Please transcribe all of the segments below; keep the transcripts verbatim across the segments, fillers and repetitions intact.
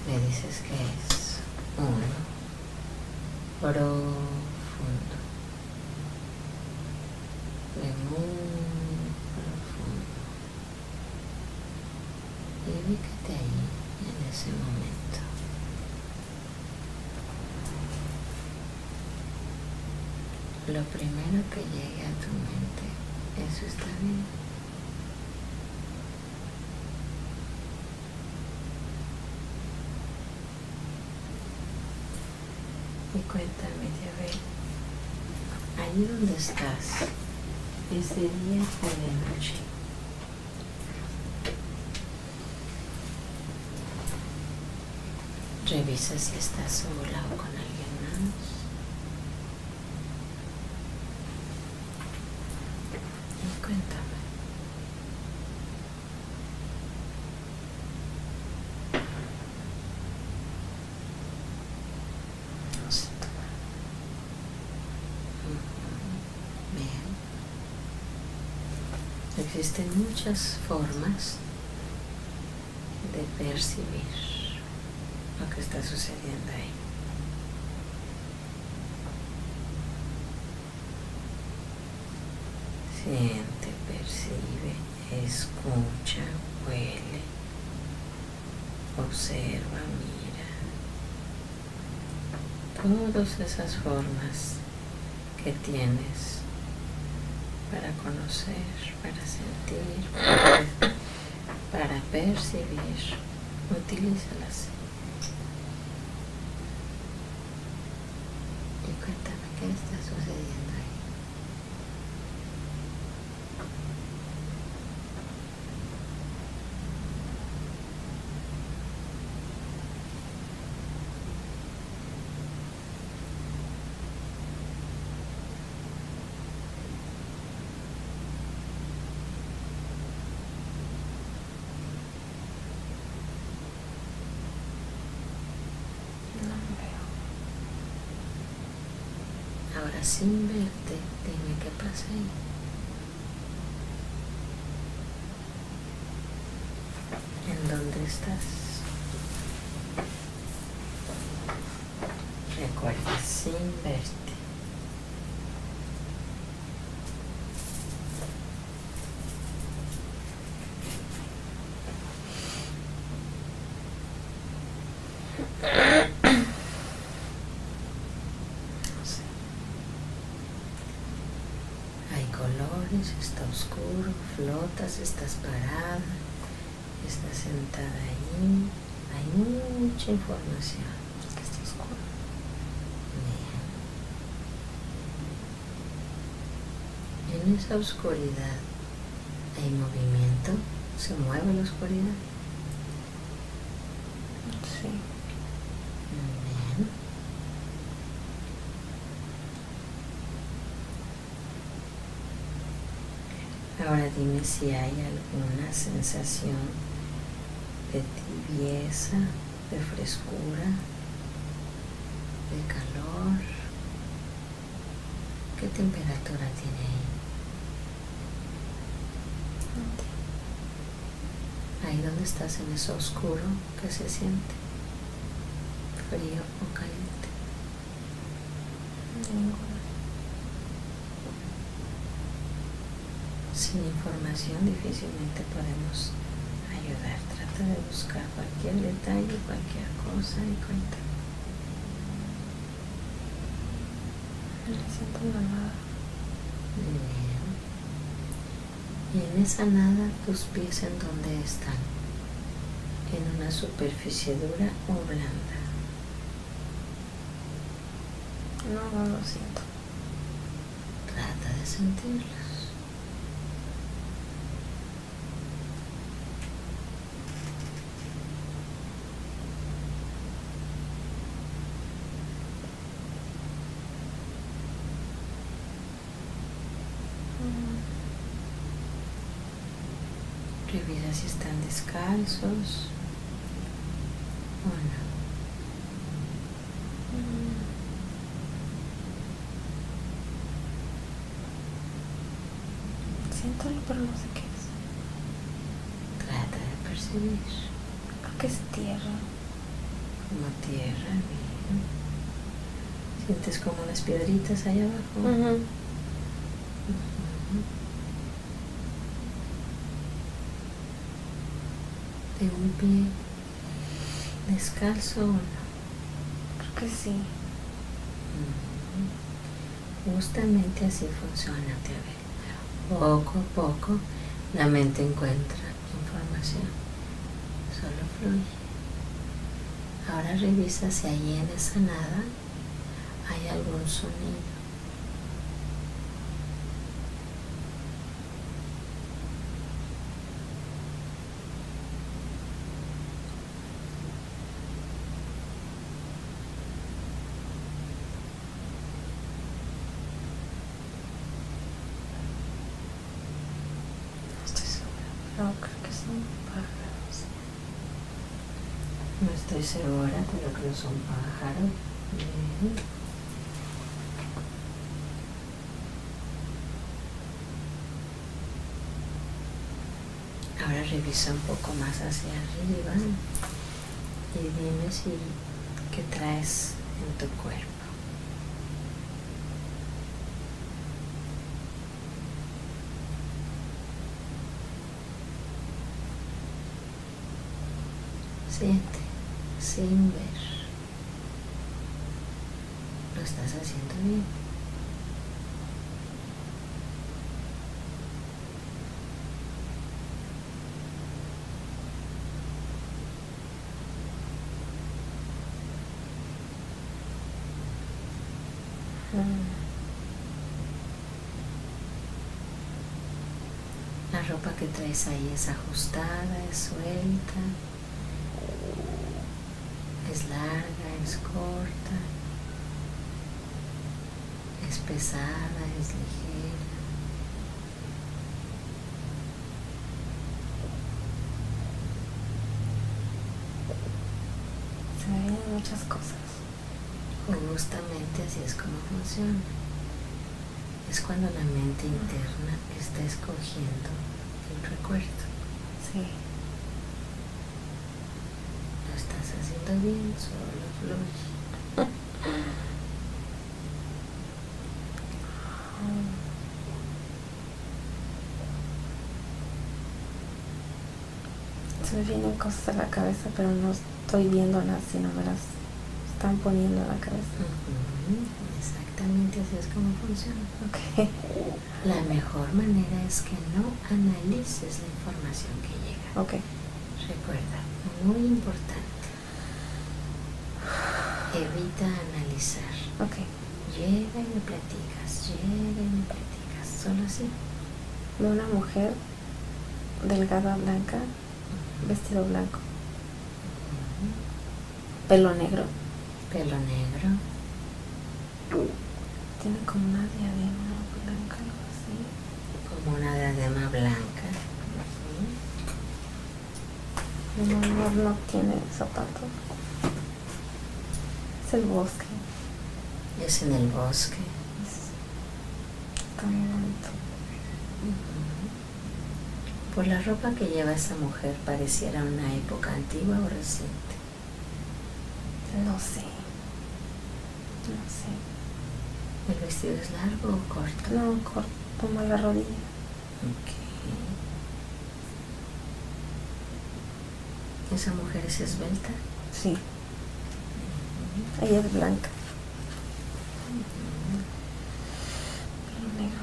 Me dices que es uno profundo, de muy profundo, y ubícate ahí en ese momento. Lo primero que llegue a tu mente, eso está bien. Y cuéntame, Yahvé, ahí donde estás, ese día o de noche, revisa si estás sola o con alguien más. Y cuéntame. No sé. Bien. Existen muchas formas de percibir lo que está sucediendo ahí. Siente, percibe, escucha, huele, observa, mira. Todas esas formas que tienes para conocer, para sentir, para percibir, utilízalas. Y cuéntame qué está sucediendo ahí. Ahora, sin verte, dime qué pasa ahí. ¿En dónde estás? Recuerda, sin verte. Está oscuro, flotas, estás parada, estás sentada ahí, hay mucha información. Es que está oscuro. Bien. En esa oscuridad hay movimiento, se mueve la oscuridad. Sí. Bien. Ahora dime si hay alguna sensación de tibieza, de frescura, de calor. ¿Qué temperatura tiene ahí? Ahí donde estás en eso oscuro, ¿qué se siente? ¿Frío o caliente? Ninguna. Sin información difícilmente podemos ayudar. Trata de buscar cualquier detalle, cualquier cosa y cuenta. Me siento una nada. Bien. Y en esa nada, tus pies en dónde están. En una superficie dura o blanda. No, no lo siento. Trata de sentirlos. Revisa si están descalzos o no. Siéntolo, pero no sé qué es. Trata de percibir. Creo que es tierra. como tierra. Bien. Sientes como las piedritas allá abajo. Uh-huh. Uh-huh. De un pie descalzo o no. Creo que sí. Uh-huh. Justamente así funciona, Teabel. Poco a poco la mente encuentra información. Solo fluye. Ahora revisa si ahí en esa nada hay algún sonido. No estoy segura, pero creo que son pájaros. No estoy segura, pero creo que son pájaros. Bien. Ahora revisa un poco más hacia arriba y dime si qué traes en tu cuerpo. Siente, sin ver. Lo estás haciendo bien. La ropa que traes ahí es ajustada, es suelta, es larga, es corta, es pesada, es ligera. Se me vienen muchas cosas. Justamente así es como funciona. Es cuando la mente interna está escogiendo el recuerdo. Sí. Lo estás haciendo bien, solo fluye. Se me vienen cosas a la cabeza, pero no estoy viéndolas, sino me las están poniendo en la cabeza. Uh-huh. Exactamente así es como funciona. Okay. La mejor manera es que no analices la información que llega. Okay. Recuerda, muy importante, evita analizar. Okay. Llega y me platicas, llega y me platicas, solo así. Veo una mujer delgada, blanca, Uh-huh. vestido blanco, Uh-huh. pelo negro. Pelo negro. Tiene como una diadema blanca, algo así. Como una diadema blanca. Uh-huh. No, no, no tiene zapatos. Es el bosque. Es en el bosque. Es, está muy bonito. Uh-huh. Por la ropa que lleva esa mujer, pareciera una época antigua o reciente. No sé. No sé. ¿El vestido es largo o corto? No, corto, como a la rodilla. Ok. ¿Esa mujer es esbelta? Sí. Uh-huh. Ella es blanca. Uh-huh. Pelo negro.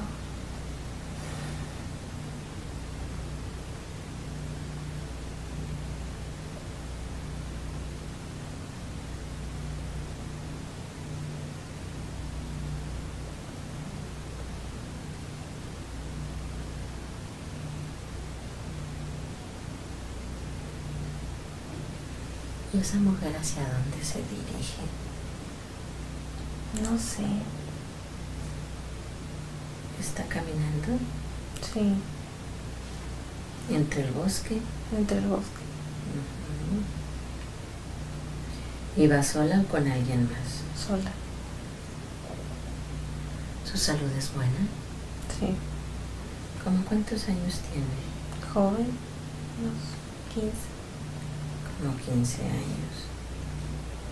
¿Y esa mujer hacia dónde se dirige? No sé. ¿Está caminando Sí, entre el bosque? entre el bosque. Uh-huh. ¿Y va sola o con alguien más? Sola. ¿Su salud es buena? Sí. ¿Cómo cuántos años tiene? Joven, unos quince. Como quince años.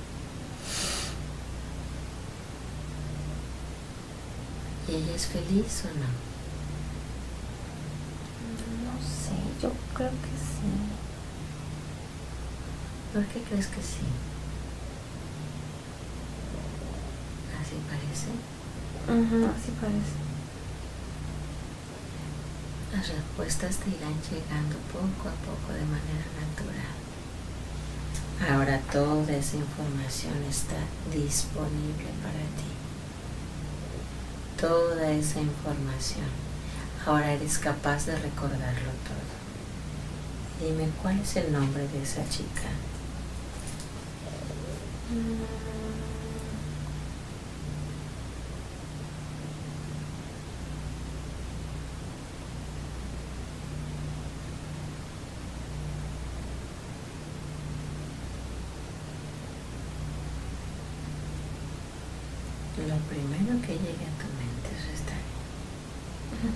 ¿Y ella es feliz o no? No sé, yo creo que sí. ¿Por qué crees que sí? ¿Así parece? Uh-huh, así parece. Las respuestas te irán llegando poco a poco de manera natural. Ahora toda esa información está disponible para ti. Toda esa información. Ahora eres capaz de recordarlo todo. Dime, ¿cuál es el nombre de esa chica? Mm. Lo primero que llegue a tu mente, eso está bien.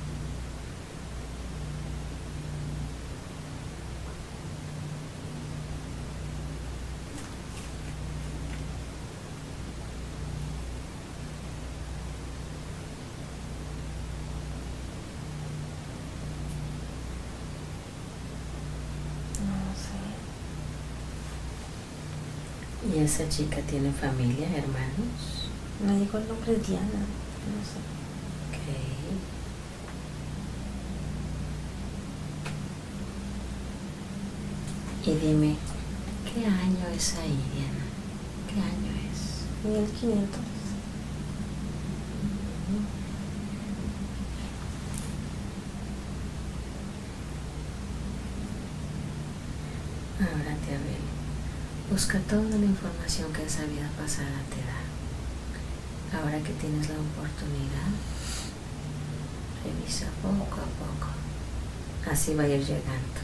No sé. ¿Y esa chica tiene familia, hermanos? Me dijo el nombre de Diana, no sé. Ok. Y dime, ¿qué año es ahí, Diana? ¿Qué año es? mil quinientos. Ahora te arreglo. Busca toda la información que esa vida pasada te da. Ahora que tienes la oportunidad, revisa poco a poco. Así va a ir llegando.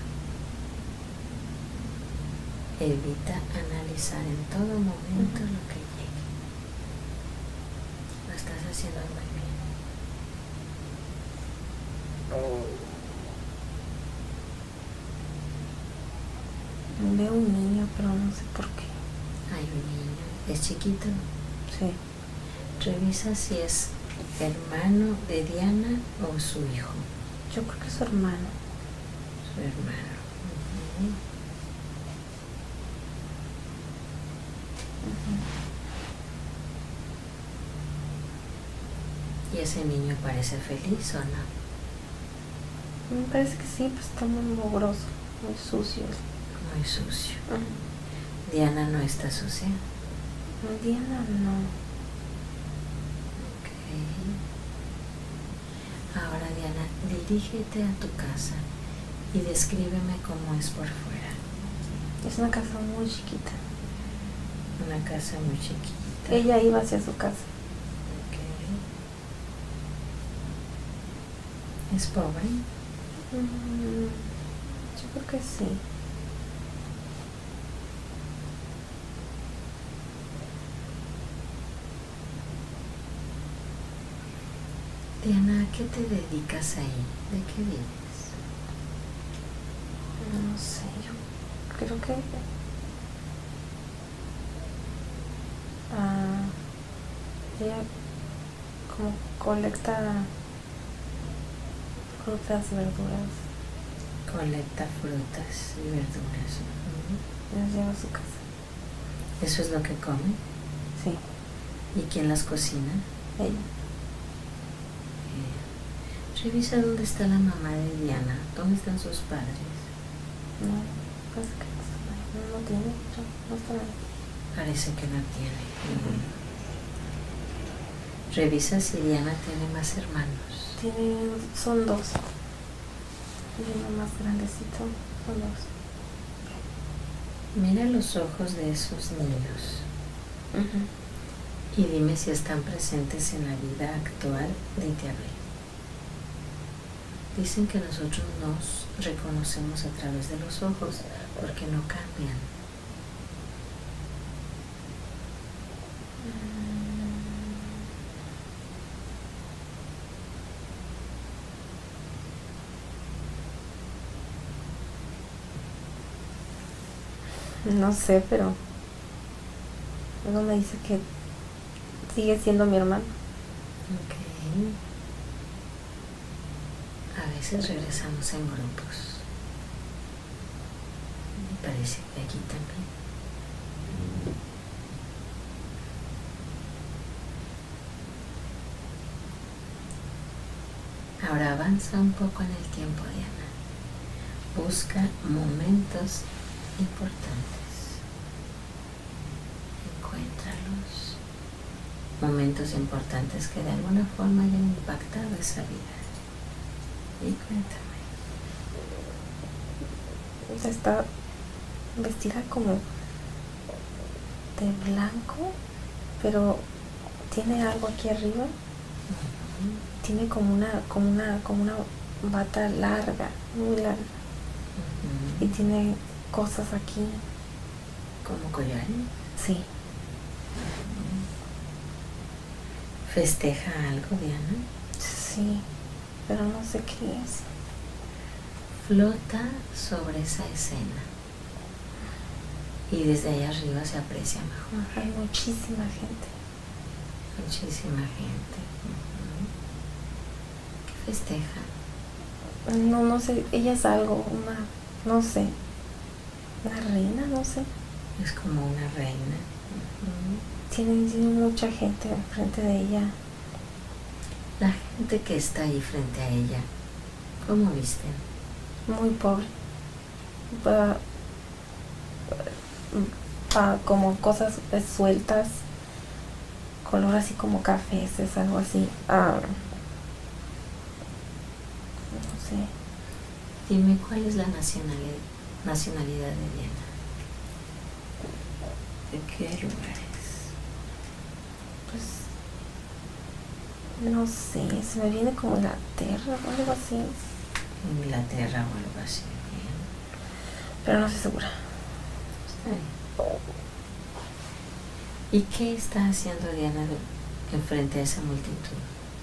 Evita analizar en todo momento lo que llegue. Lo estás haciendo muy bien. Veo un niño, pero no sé por qué. Hay un niño. ¿Es chiquito? Sí. Revisa si es hermano de Diana o su hijo. Yo creo que es su hermano. Su hermano. Uh-huh. Uh-huh. ¿Y ese niño parece feliz o no? Me parece que sí, pues está muy mugroso, muy sucio. Muy sucio. Uh-huh. Diana no está sucia. Diana no. Ok. Ahora, Diana, dirígete a tu casa y descríbeme cómo es por fuera. Es una casa muy chiquita. Una casa muy chiquita. Ella iba hacia su casa. Ok. ¿Es pobre? Mm, yo creo que sí. Diana, ¿a qué te dedicas ahí? ¿De qué vives? No sé, yo creo que ah, ella como colecta frutas, verduras. Colecta frutas y verduras. Uh-huh. Las lleva a su casa. ¿Eso es lo que come? Sí. ¿Y quién las cocina? Ella. Revisa dónde está la mamá de Diana, dónde están sus padres. No, parece que no, no tiene, no, no está ahí. Parece que no tiene. Uh-huh. Revisa si Diana tiene más hermanos. Tiene, son dos. Y uno más grandecito, son dos. Mira los ojos de esos niños. Uh-huh. Y dime si están presentes en la vida actual de Tiabel. Dicen que nosotros nos reconocemos a través de los ojos porque no cambian. No sé, pero luego me dice que sigue siendo mi hermano. Ok. A veces regresamos en grupos. Me parece que aquí también. Ahora avanza un poco en el tiempo, Diana. Busca momentos importantes. Encuéntralos. Momentos importantes que de alguna forma hayan impactado esa vida. Y cuéntame. Está vestida como de blanco, pero tiene algo aquí arriba. Uh-huh. Tiene como una, como una, como una bata larga, muy larga. Uh-huh. Y tiene cosas aquí. ¿Como collares? Sí. Uh-huh. ¿Festeja algo, Diana? Sí, pero no sé qué es. Flota sobre esa escena y desde allá arriba se aprecia mejor. Hay muchísima gente. Muchísima gente. Uh-huh. ¿Qué festeja? No, no sé, ella es algo, una, no sé, una reina, no sé. Es como una reina. Uh-huh. Tiene, tiene mucha gente enfrente de ella. La gente que está ahí frente a ella, ¿cómo visten? Muy pobre. Pa, pa, como cosas sueltas, color así como cafés, es algo así. Ah, no sé. Dime, ¿cuál es la nacionalidad, nacionalidad de Diana? ¿De qué lugares? Pues no sé, se me viene como Inglaterra o algo así. Inglaterra o algo así, bien. Pero no estoy segura. Está bien. ¿Y qué está haciendo Diana enfrente a esa multitud?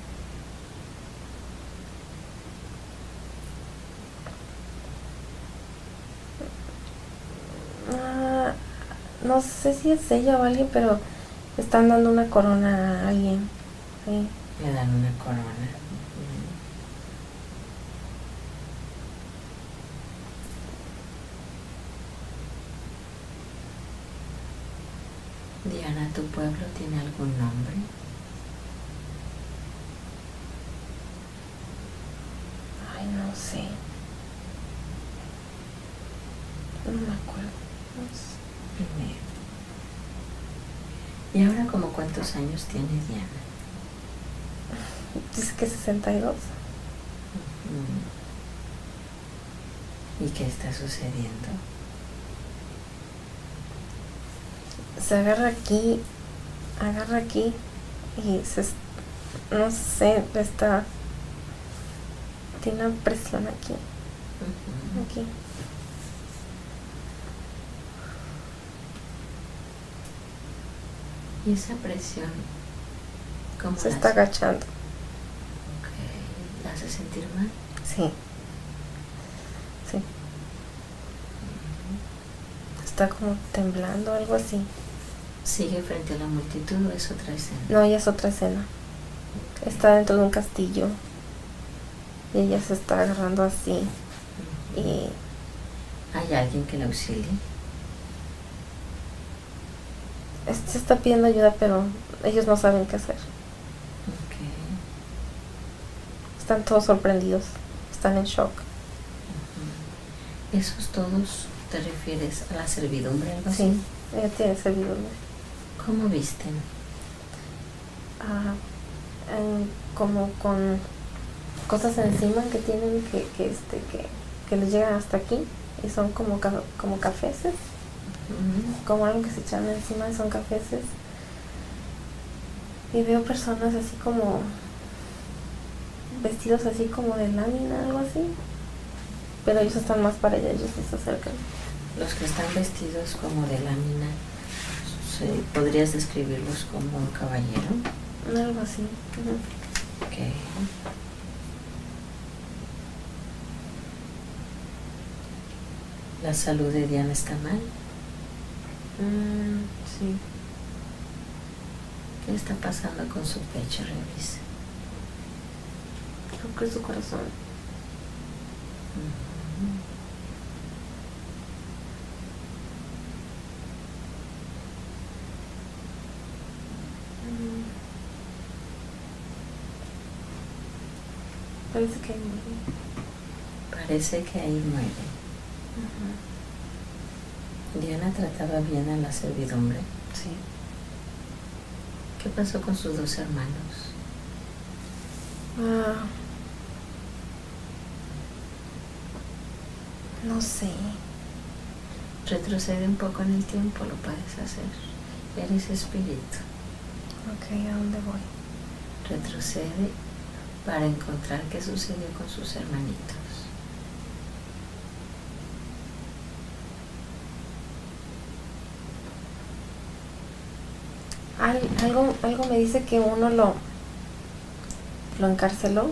Ah, no sé si es ella o alguien, pero están dando una corona a alguien. Sí. Le dan una corona. Diana, ¿tu pueblo tiene algún nombre? Ay, no sé. No me acuerdo. No sé. ¿Y ahora como cuántos años tiene Diana? Dice que sesenta y dos. Uh-huh. ¿Y qué está sucediendo? Se agarra aquí, agarra aquí y se, no sé, está, tiene una presión aquí, uh-huh. Aquí. ¿Y esa presión cómo se la está hace? agachando? Okay. ¿La hace sentir mal? Sí, sí. Uh-huh. Está como temblando, algo así. ¿Sigue frente a la multitud o es otra escena? No, ella es otra escena. Okay. Está dentro de un castillo y ella se está agarrando así. Uh-huh. Y ¿hay alguien que la auxilie? Se está pidiendo ayuda, pero ellos no saben qué hacer. Okay. Están todos sorprendidos, están en shock. Uh-huh. ¿Esos todos te refieres a la servidumbre, algo así? Sí, ella tiene servidumbre. ¿Cómo visten? Ah, eh, como con cosas encima que tienen que, que este que, que les llegan hasta aquí y son como ca como cafeses. Uh-huh. Como algo que se echan encima y son cafeses. Y veo personas así como vestidos así como de lámina, algo así, pero ellos están más para allá, ellos se acercan. Los que están vestidos como de lámina, ¿podrías describirlos como un caballero? Algo así. Uh-huh. Okay. ¿La salud de Diana está mal? Mm, sí. ¿Qué está pasando con su pecho? Revisa. Creo que es su corazón. Ujú. Parece que ahí muere. Parece que ahí muere. Ajá. Diana trataba bien a la servidumbre. Sí. ¿Qué pasó con sus dos hermanos? Ah, no sé. Retrocede un poco en el tiempo, lo puedes hacer. Eres espíritu. Ok, ¿a dónde voy? Retrocede para encontrar qué sucedió con sus hermanitos. Al, algo, algo me dice que uno lo, lo encarceló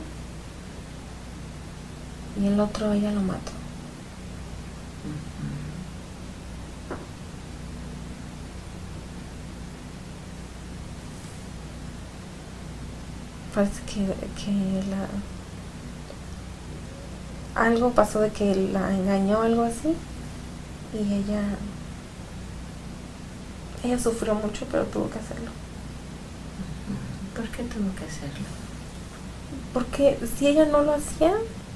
y el otro ella lo mató. Ujú. Parece que, que la... Algo pasó de que la engañó o algo así y ella... Ella sufrió mucho, pero tuvo que hacerlo. Ujú. ¿Por qué tuvo que hacerlo? Porque si ella no lo hacía,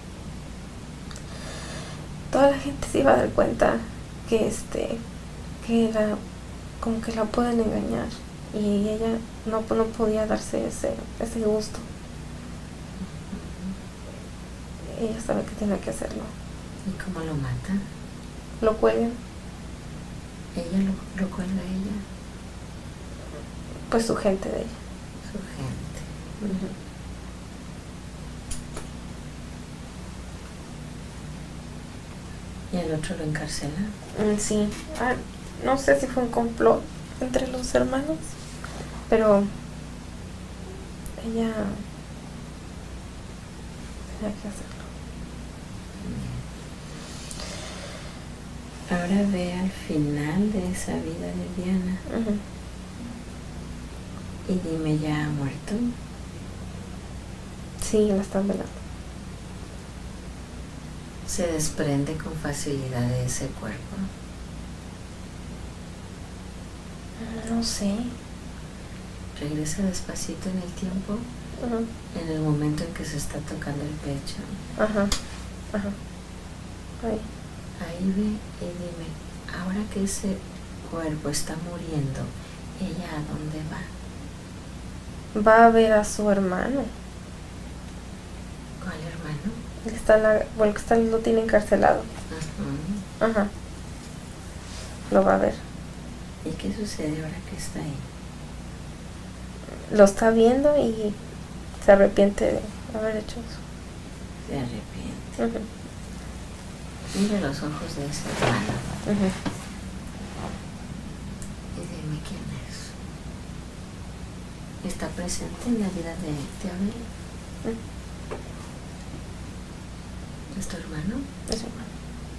toda la gente se iba a dar cuenta que este, que la, como que la pueden engañar y ella no, no podía darse ese, ese gusto. Ella sabe que tiene que hacerlo. ¿Y cómo lo mata? Lo cuelgan, Ella lo, lo cuelga a ella, pues su gente de ella. su gente. Ujú. ¿Y el otro lo encarcela? Mm, Sí, ah, no sé si fue un complot entre los hermanos, pero ella tenía que hacerlo. Ahora ve al final de esa vida de Diana Ujú. y dime, ¿ya ha muerto? Sí, la están velando. Se desprende con facilidad de ese cuerpo. No sé. Regresa despacito en el tiempo, Ujú. en el momento en que se está tocando el pecho. Ajá, ajá. Ahí. Ahí ve y dime, ahora que ese cuerpo está muriendo, ¿ella a dónde va? Va a ver a su hermano. ¿Cuál hermano? Él está en la, bueno, que está, lo tiene encarcelado. Ajá. Ajá. Lo va a ver. ¿Y qué sucede ahora que está ahí? Lo está viendo y se arrepiente de haber hecho eso. Se arrepiente. Ujú. Mira los ojos de ese hermano Ujú. y dime quién es. ¿Está presente en la vida de, de Abel? Ujú. ¿Es tu hermano? Es su hermano.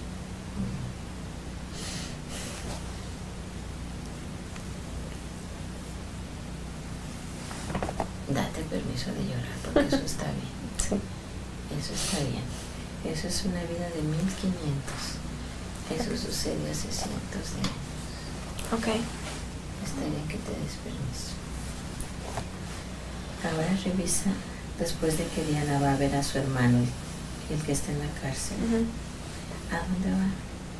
Date permiso de llorar porque eso está bien. Sí. Eso está bien. Eso es una vida de mil quinientos. Eso sucede hace cientos de años. Ok. Está bien que te des permiso. Ahora revisa, después de que Diana va a ver a su hermano, el, el que está en la cárcel. Ujú. ¿A dónde va?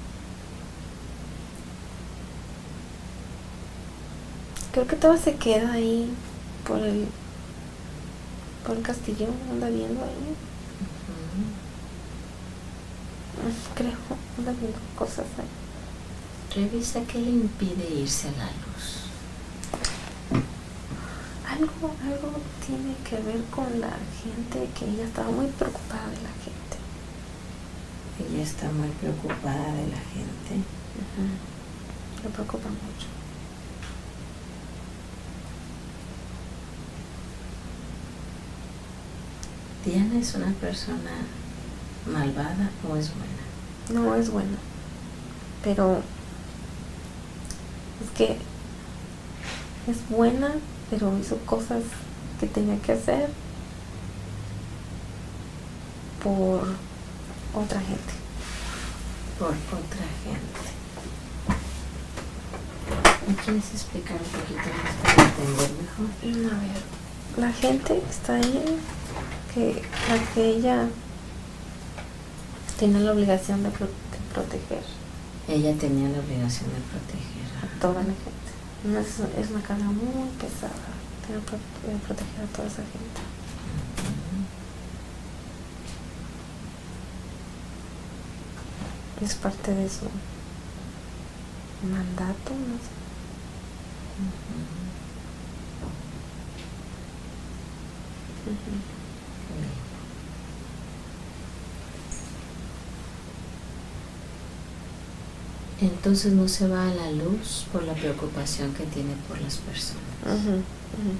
Creo que todo se queda ahí por el por el castillo, anda viendo ahí. Ujú. Mm, Creo, anda viendo cosas ahí. Revisa qué le impide irse a la luz. Algo, algo tiene que ver con la gente, que ella estaba muy preocupada de la gente. Ella está muy preocupada de la gente. Ujú. Le preocupa mucho. ¿Diana es una persona malvada o es buena? No es buena, pero es que es buena, pero hizo cosas que tenía que hacer por otra gente. Por otra gente. ¿Me quieres explicar un poquito más para entender mejor? A ver, la gente está ahí que la que ella tiene la obligación de, pro de proteger. Ella tenía la obligación de proteger a toda la gente. No es, es una carga muy pesada. Tiene que pro proteger a toda esa gente. Uh-huh. Es parte de su mandato, no sé. Uh-huh. Uh-huh. Entonces no se va a la luz por la preocupación que tiene por las personas. Uh-huh. Uh-huh.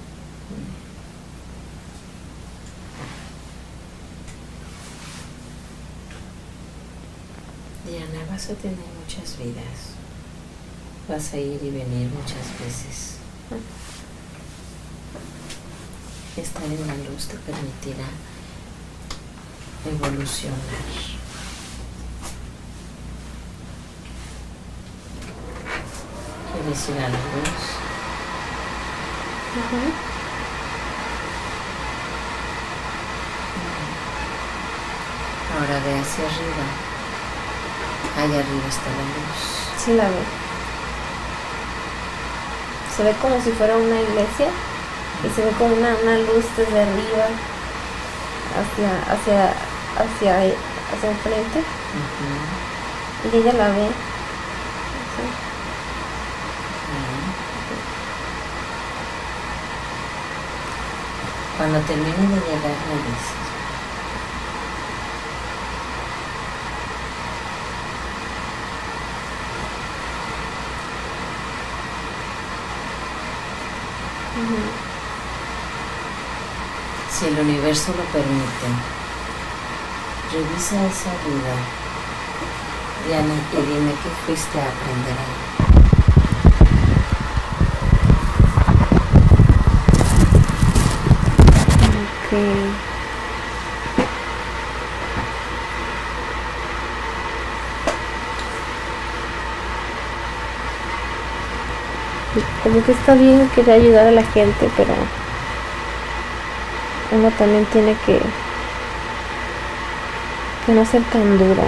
Diana, vas a tener muchas vidas. Vas a ir y venir muchas veces. Estar en la luz te permitirá evolucionar. ¿Quieres ir a la luz? Uh-huh. Ahora ve hacia arriba. Allá arriba está la luz. Sí, la veo. Se ve como si fuera una iglesia y se ve como una, una luz desde arriba hacia hacia hacia hacia enfrente. Uh-huh. Y ella la ve. Sí. Uh-huh. Cuando termine de llegar me dices. Si el universo lo permite, revisa esa vida, Diana, y dime qué fuiste a aprender ahí. Okay. Como que está bien querer ayudar a la gente, pero uno también tiene que, que no ser tan duro.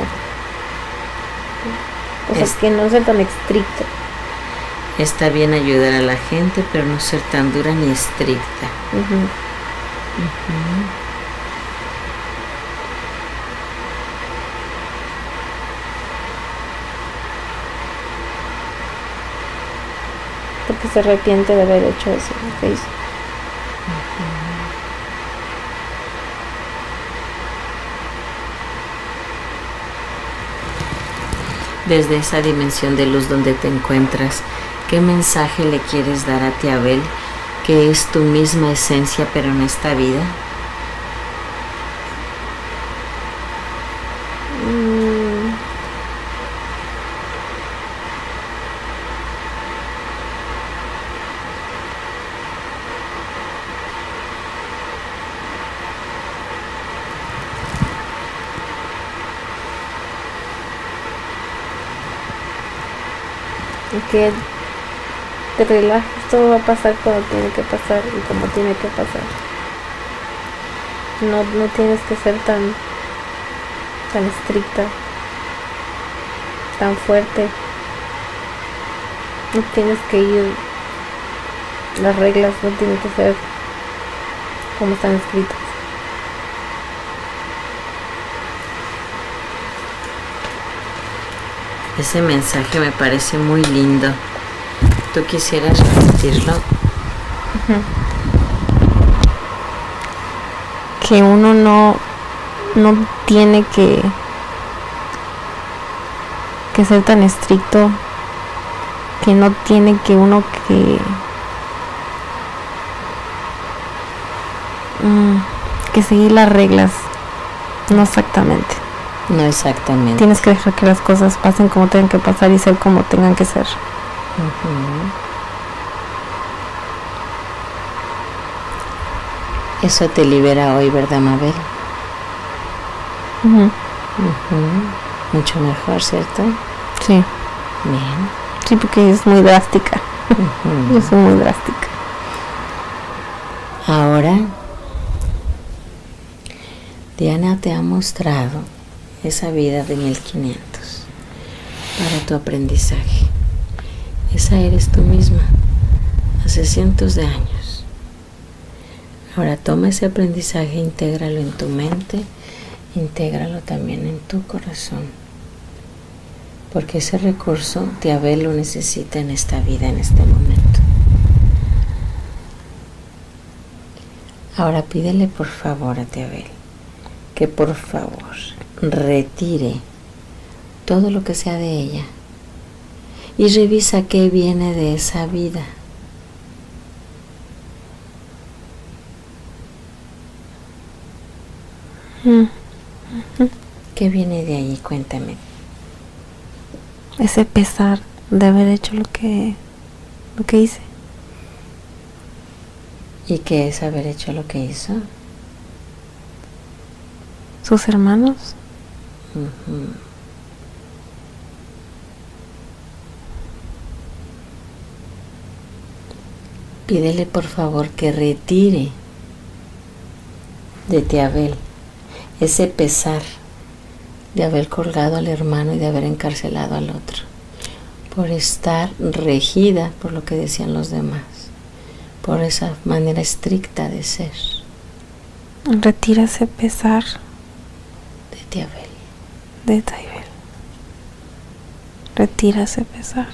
O sea, es, que no ser tan estricto. Está bien ayudar a la gente, pero no ser tan dura ni estricta. Uh-huh. Uh-huh. Porque se arrepiente de haber hecho eso, lo que hizo. Desde esa dimensión de luz donde te encuentras, ¿qué mensaje le quieres dar a Tiabel, que es tu misma esencia pero en esta vida? Mm. Que te relajes, todo va a pasar cuando tiene que pasar y como tiene que pasar. No, no tienes que ser tan tan estricta, tan fuerte. No tienes que ir, las reglas no tienen que ser como están escritas. Ese mensaje me parece muy lindo. ¿Tú quisieras repetirlo? Uh-huh. Que uno no, no tiene que, que ser tan estricto, que no tiene que uno que, mm, que seguir las reglas, no exactamente. No exactamente. Tienes que dejar que las cosas pasen como tengan que pasar y ser como tengan que ser. Uh-huh. Eso te libera hoy, ¿verdad, Mabel? Uh-huh. Uh-huh. Mucho mejor, ¿cierto? Sí. Bien. Sí, porque es muy drástica. Uh-huh. Yo soy muy drástica. Ahora, Diana te ha mostrado esa vida de mil quinientos para tu aprendizaje. Esa eres tú misma, hace cientos de años. Ahora toma ese aprendizaje, intégralo en tu mente, intégralo también en tu corazón. Porque ese recurso Diabel lo necesita en esta vida, en este momento. Ahora pídele por favor a Diabel que por favor retire todo lo que sea de ella y revisa qué viene de esa vida. Mm. ¿Qué viene de ahí? Cuéntame. Ese pesar de haber hecho lo que lo que hice. ¿Y qué es haber hecho lo que hizo? Sus hermanos. Uh-huh. Pídele por favor que retire de Diabel ese pesar de haber colgado al hermano y de haber encarcelado al otro, por estar regida por lo que decían los demás, por esa manera estricta de ser. Retira ese pesar de Diabel. De Diabel. Retira ese pesar.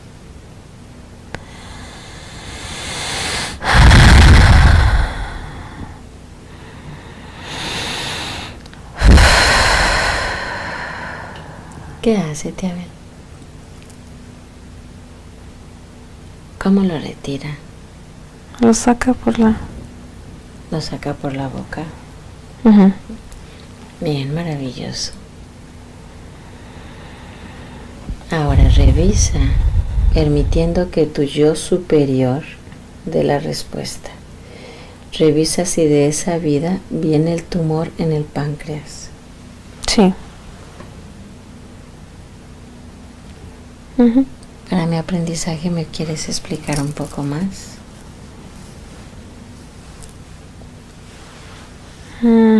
¿Qué hace Diabel? ¿Cómo lo retira? Lo saca por la... Lo saca por la boca. Uh-huh. Bien, maravilloso. Ahora revisa, permitiendo que tu yo superior dé la respuesta. Revisa si de esa vida viene el tumor en el páncreas. Sí. Uh-huh. Para mi aprendizaje, ¿me quieres explicar un poco más? Mm.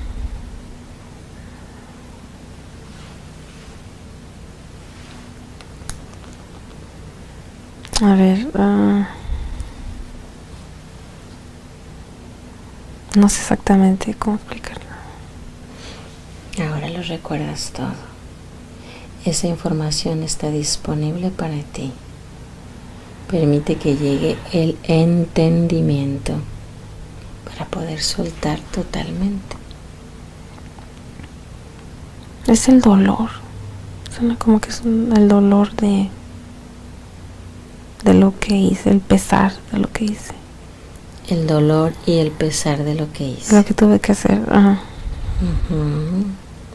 A ver, uh, no sé exactamente cómo explicarlo. Ahora lo recuerdas todo. Esa información está disponible para ti. Permite que llegue el entendimiento para poder soltar totalmente. Es el dolor. Suena como que es un, el dolor de de lo que hice, el pesar de lo que hice. El dolor y el pesar de lo que hice. Lo que tuve que hacer. Ajá. Uh-huh.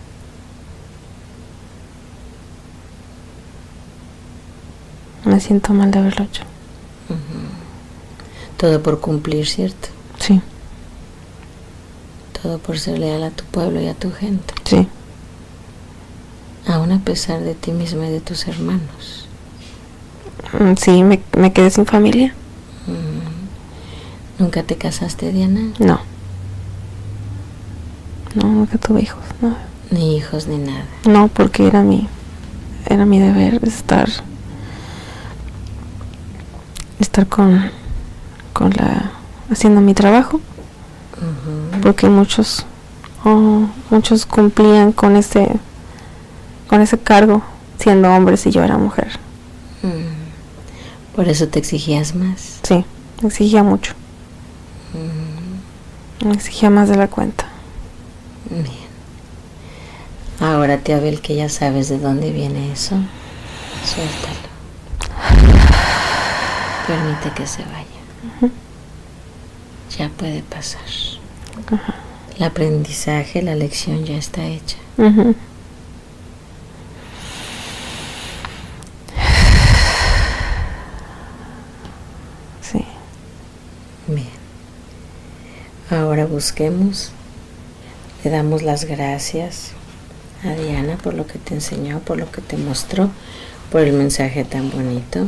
Me siento mal de haberlo hecho. Uh-huh. Todo por cumplir, ¿cierto? Sí. Todo por ser leal a tu pueblo y a tu gente. Sí. Aún a pesar de ti misma y de tus hermanos. Sí, me, me quedé sin familia. Uh-huh. ¿Nunca te casaste, Diana? No. No, nunca tuve hijos, no. Ni hijos ni nada. No, porque era mi era mi deber estar estar con con la haciendo mi trabajo. Uh-huh. Porque muchos oh, muchos cumplían con ese con ese cargo siendo hombres y yo era mujer. Uh-huh. Por eso te exigías más. Sí, me exigía mucho. Uh-huh. Me exigía más de la cuenta. Bien. Ahora, Diabel, que ya sabes de dónde viene eso, suéltalo. Permite que se vaya. Uh-huh. Ya puede pasar. Uh-huh. El aprendizaje, la lección ya está hecha. Uh-huh. Sí. Bien. Ahora busquemos, le damos las gracias a Diana por lo que te enseñó, por lo que te mostró, por el mensaje tan bonito.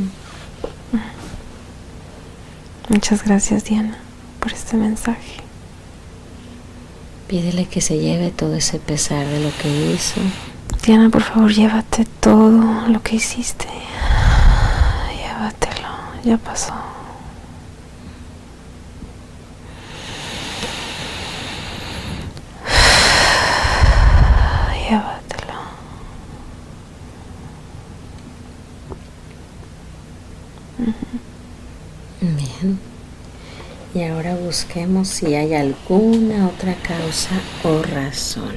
Muchas gracias, Diana, por este mensaje. Pídele que se lleve todo ese pesar de lo que hizo. Diana, por favor, llévate todo lo que hiciste. Llévatelo, ya pasó. Llévatelo. Bien. Y ahora busquemos si hay alguna otra causa o razón.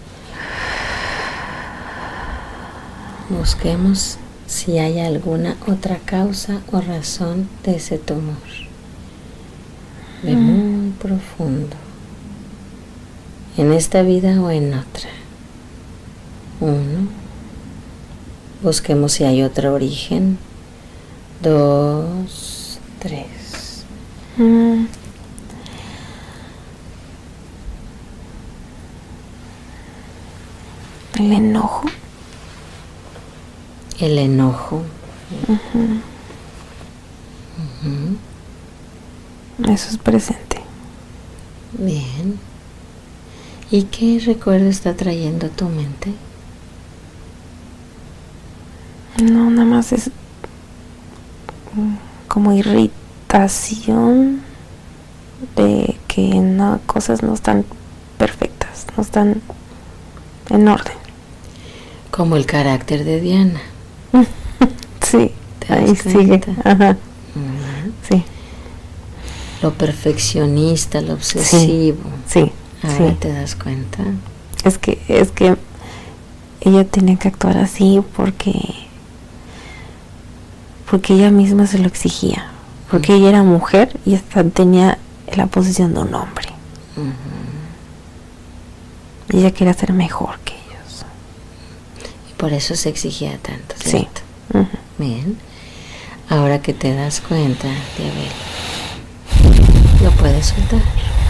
Busquemos si hay alguna otra causa o razón de ese tumor. Ve muy profundo. En esta vida o en otra. Uno. Busquemos si hay otro origen. Dos, tres. Mm. El enojo. El enojo. Uh-huh. Uh-huh. Eso es presente. Bien. ¿Y qué recuerdo está trayendo a tu mente? No, nada más es como irritación de que no, cosas no están perfectas, no están en orden. Como el carácter de Diana. Sí, ahí sigue. Ajá. Uh-huh. Sí. Lo perfeccionista, lo obsesivo. Sí, sí. Ahora Sí. te das cuenta. Es que, es que ella tenía que actuar así porque porque ella misma se lo exigía, porque uh-huh. ella era mujer y hasta tenía la posición de un hombre. Uh-huh. Y ella quería ser mejor que ellos. Y por eso se exigía tanto, ¿cierto? Sí. Uh-huh. Bien. Ahora que te das cuenta, Diabel, lo puedes soltar.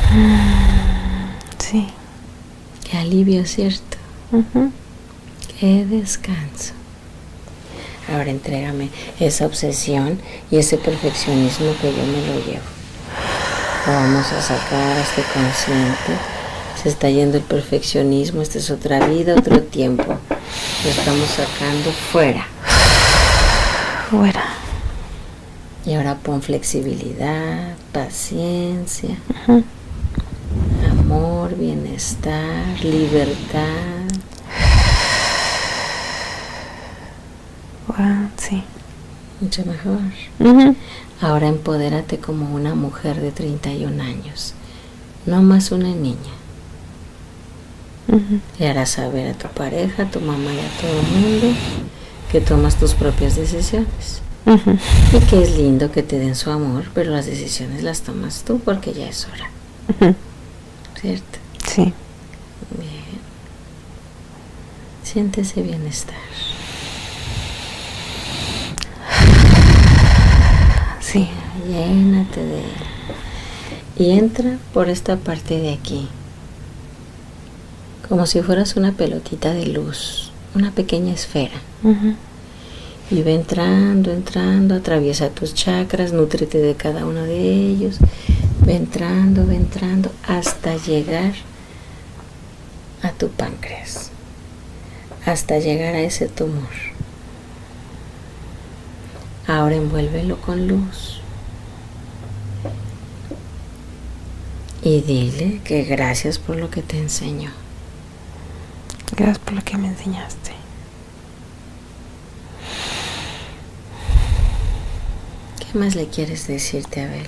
Sí. Qué alivio, ¿cierto? Uh-huh. Qué descanso. Ahora entrégame esa obsesión y ese perfeccionismo que yo me lo llevo. Lo vamos a sacar a este consciente. Se está yendo el perfeccionismo. Esta es otra vida, otro tiempo. Lo estamos sacando fuera. Fuera. Y ahora pon flexibilidad, paciencia, uh-huh. amor, bienestar, libertad. Wow, sí. Mucho mejor. Uh-huh. Ahora empodérate como una mujer de treinta y un años, no más una niña. Uh-huh. Y harás saber a tu pareja, a tu mamá y a todo el mundo que tomas tus propias decisiones. Uh-huh. Y que es lindo que te den su amor, pero las decisiones las tomas tú porque ya es hora. Uh-huh. ¿Cierto? Sí. Bien. Siente ese bienestar. Sí. Llénate de él. Y entra por esta parte de aquí. Como si fueras una pelotita de luz. Una pequeña esfera. Uh-huh. Y va entrando, entrando, atraviesa tus chakras, nútrete de cada uno de ellos. Va entrando, va entrando, hasta llegar a tu páncreas. Hasta llegar a ese tumor. Ahora envuélvelo con luz. Y dile que gracias por lo que te enseñó. Gracias por lo que me enseñaste. ¿Qué más le quieres decirte, Abel?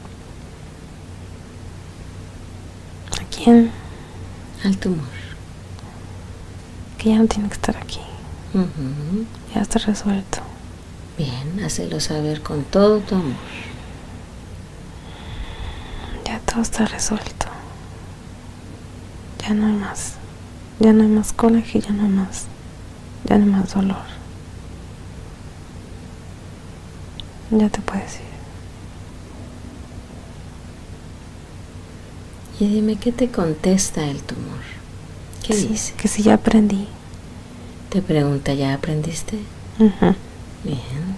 ¿A quién? Al tumor. Que ya no tiene que estar aquí. Uh-huh. Ya está resuelto. Bien, hácelo saber con todo tu amor. Ya todo está resuelto. Ya no hay más. Ya no hay más coraje, ya no hay más. Ya no hay más dolor. Ya te puedes ir. Y dime, ¿qué te contesta el tumor? ¿Qué sí, dice? Que si ya aprendí, Te pregunta, ¿ya aprendiste? Uh-huh. Bien.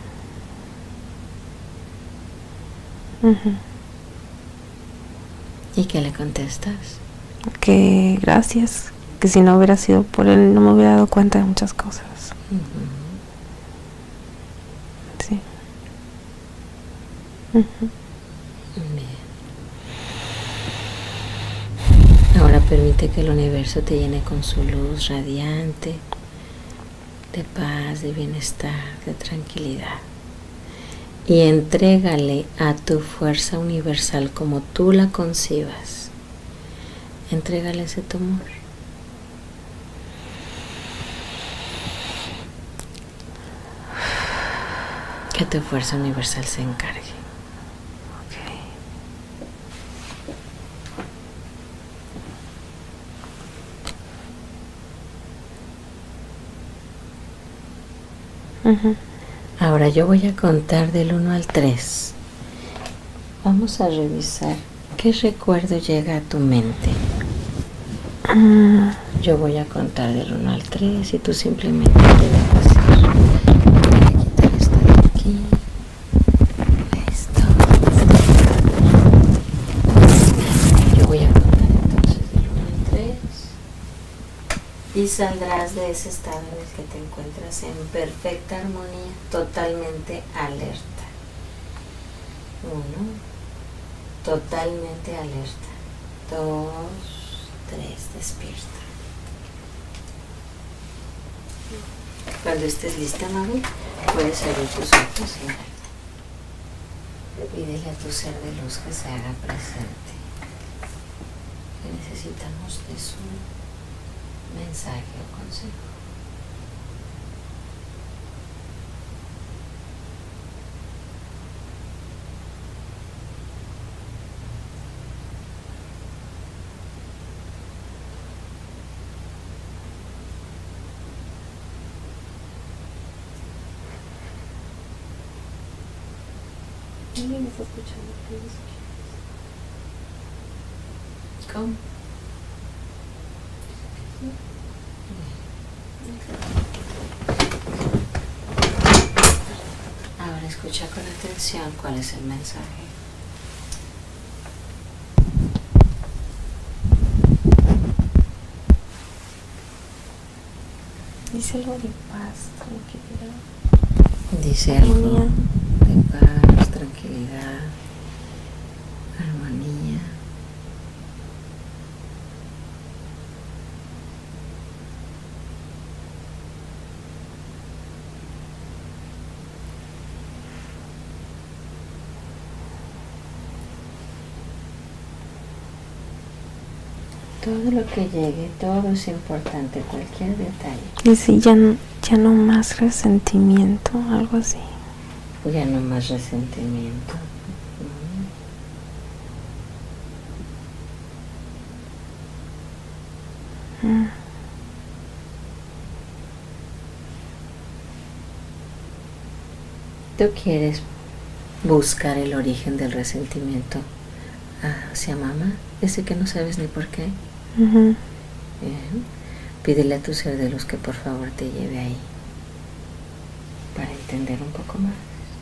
Uh-huh. ¿Y qué le contestas? Que gracias, que si no hubiera sido por él no me hubiera dado cuenta de muchas cosas. Uh-huh. Sí. Uh-huh. Bien. Ahora permite que el universo te llene con su luz radiante, de paz, de bienestar, de tranquilidad. Y entrégale a tu fuerza universal como tú la concibas. Entrégale ese tu amor. Que tu fuerza universal se encargue. Uh-huh. Ahora yo voy a contar del uno al tres. Vamos a revisar qué recuerdo llega a tu mente. Uh-huh. Yo voy a contar del uno al tres y tú simplemente te dejas ir. Voy a quitar esto de aquí. Esto. Yo voy a contar entonces del uno al tres. Y saldrás de ese estado en el que te encuentras en perfecta armonía, totalmente alerta. Uno, totalmente alerta. Dos, tres, despierta. Cuando estés lista, Mabel, puedes abrir tus ojos y pídele a tu ser de luz que se haga presente. Que necesitamos de su mensaje o consejo. ¿Alguien está escuchando? ¿Cómo? Ahora escucha con atención cuál es el mensaje. Dice algo de paz, tranquilidad. Dice algo de paz, tranquilidad, armonía. Todo lo que llegue, todo es importante, cualquier detalle. Dice ya no, ya no más resentimiento, algo así. Ya no más resentimiento. Mm. Mm. Tú quieres buscar el origen del resentimiento hacia mamá, ese que no sabes ni por qué. Uh-huh. Bien. Pídele a tu ser de luz que por favor te lleve ahí para entender un poco más.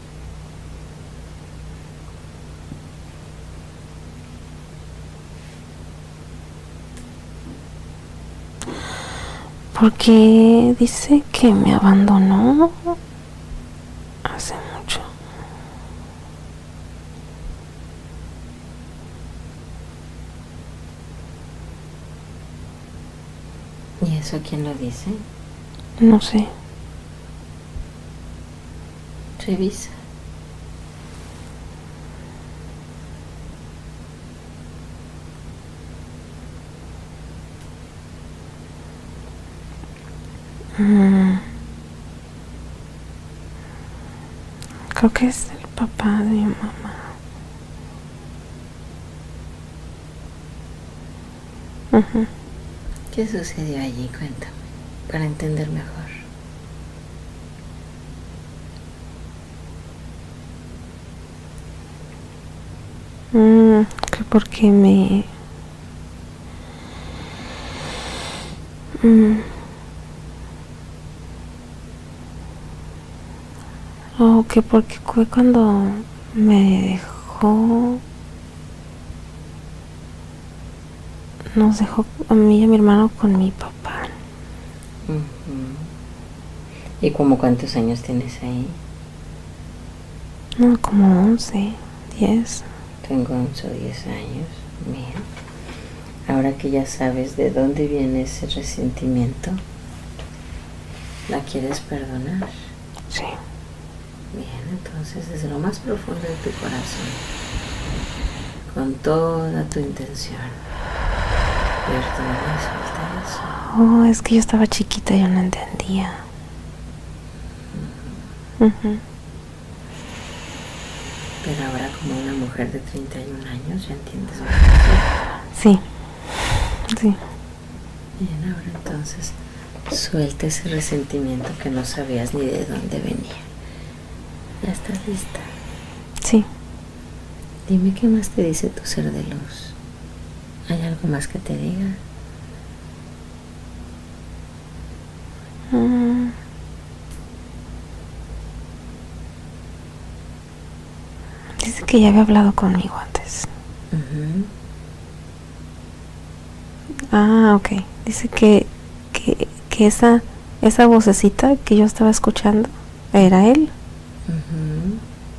Porque dice que me abandonó hace mucho. ¿Y eso quién lo dice? No sé. Revisa. Mm. Creo que es el papá de mi mamá. Uh-huh. ¿Qué sucedió allí? Cuéntame, para entender mejor. Mm, que porque me... Mm, que porque fue cuando me dejó, nos dejó a mí y a mi hermano con mi papá. Uh-huh. ¿Y como cuántos años tienes ahí? No, como once, diez. Tengo once o diez años. Bien. Ahora que ya sabes de dónde viene ese resentimiento, ¿la quieres perdonar? Sí. Bien, entonces desde lo más profundo de tu corazón, con toda tu intención, perdona y suelta eso. Oh, es que yo estaba chiquita y yo no entendía. Uh-huh. Uh-huh. Pero ahora, como una mujer de treinta y un años, ya entiendes lo que sí. Sí. Bien, ahora entonces suelta ese resentimiento que no sabías ni de dónde venía. ¿Ya estás lista? Sí. Dime qué más te dice tu ser de luz. ¿Hay algo más que te diga? Mm. Dice que ya había hablado conmigo antes. Uh-huh. Ah, ok. Dice que, que, que esa, esa vocecita que yo estaba escuchando era él. Uh-huh.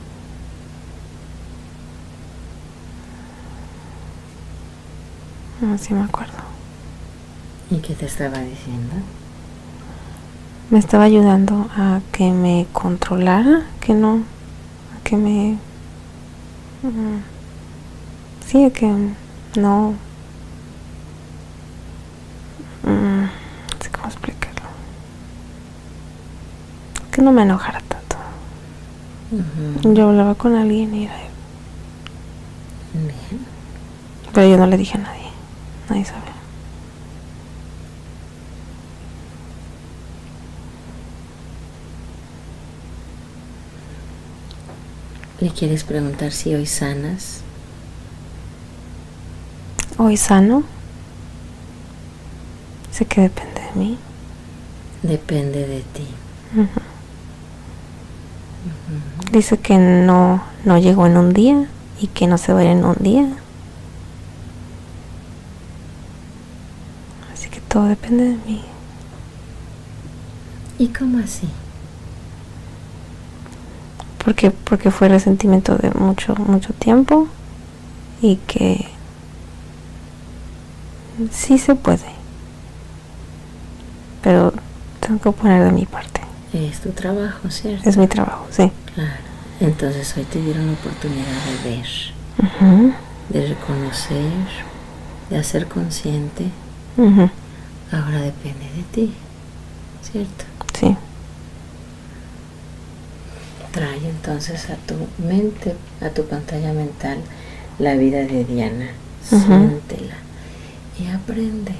No, sí me acuerdo. ¿Y qué te estaba diciendo? Me estaba ayudando a que me controlara, que no, a que me... Uh, sí, a que no... Uh, no sé cómo explicarlo. Que no me enojara tanto. Uh-huh. Yo hablaba con alguien y era él. Bien. Pero yo no le dije a nadie. Nadie sabe. ¿Le quieres preguntar si hoy sanas? ¿Hoy sano? Sé que depende de mí. Depende de ti. Uh-huh. Uh-huh. Dice que no, no llegó en un día y que no se va a ir en un día. Así que todo depende de mí. ¿Y cómo así? Porque, porque fue resentimiento de mucho, mucho tiempo y que sí se puede. Pero tengo que poner de mi parte. Es tu trabajo, ¿cierto? Es mi trabajo, sí. Claro. Entonces hoy te dieron la oportunidad de ver, Uh-huh. de reconocer, de hacer consciente. Uh-huh. Ahora depende de ti, ¿cierto? Sí. Trae entonces a tu mente, a tu pantalla mental, la vida de Diana. Uh-huh. Siéntela y aprende.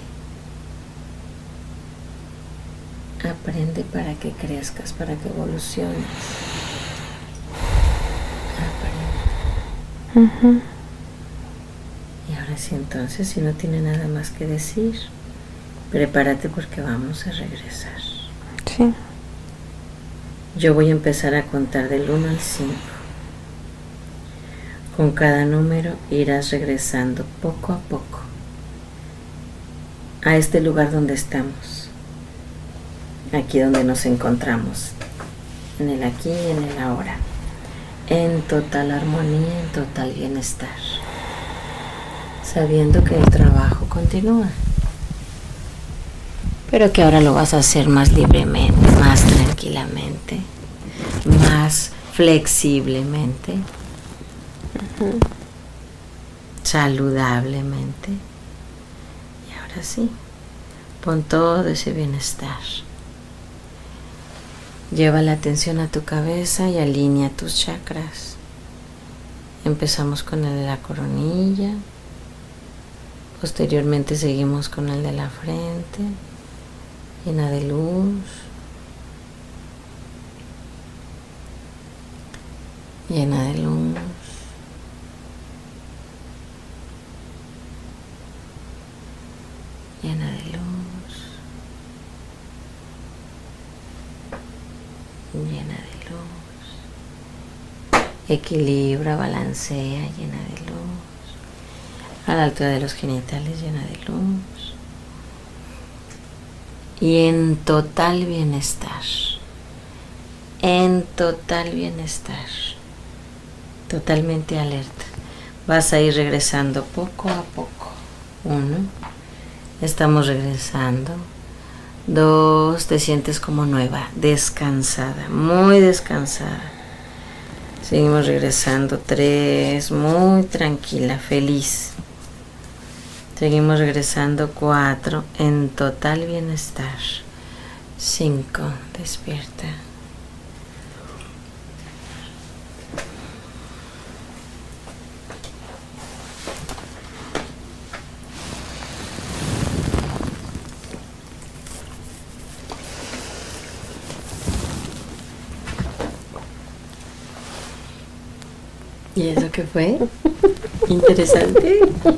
Aprende para que crezcas, para que evoluciones. Aprende. Uh-huh. Y ahora sí, entonces, si no tiene nada más que decir, prepárate porque vamos a regresar. Sí. Yo voy a empezar a contar del uno al cinco. Con cada número irás regresando poco a poco a este lugar donde estamos, aquí donde nos encontramos, en el aquí y en el ahora, en total armonía, en total bienestar, sabiendo que el trabajo continúa, pero que ahora lo vas a hacer más libremente, más tranquilamente, más flexiblemente, uh-huh. saludablemente. Y ahora sí, pon todo ese bienestar. Lleva la atención a tu cabeza y alinea tus chakras. Empezamos con el de la coronilla, posteriormente seguimos con el de la frente, llena de luz, llena de luz, llena de luz, llena de luz, Equilibra, balancea, llena de luz. A la altura de los genitales, llena de luz. Y en total bienestar. En total bienestar. Totalmente alerta. Vas a ir regresando poco a poco. Uno. Estamos regresando. Dos. Te sientes como nueva, descansada, muy descansada. Seguimos regresando. Tres. Muy tranquila, feliz. Seguimos regresando. Cuatro. En total bienestar. Cinco. Despierta. ¿Y eso qué fue? Interesante.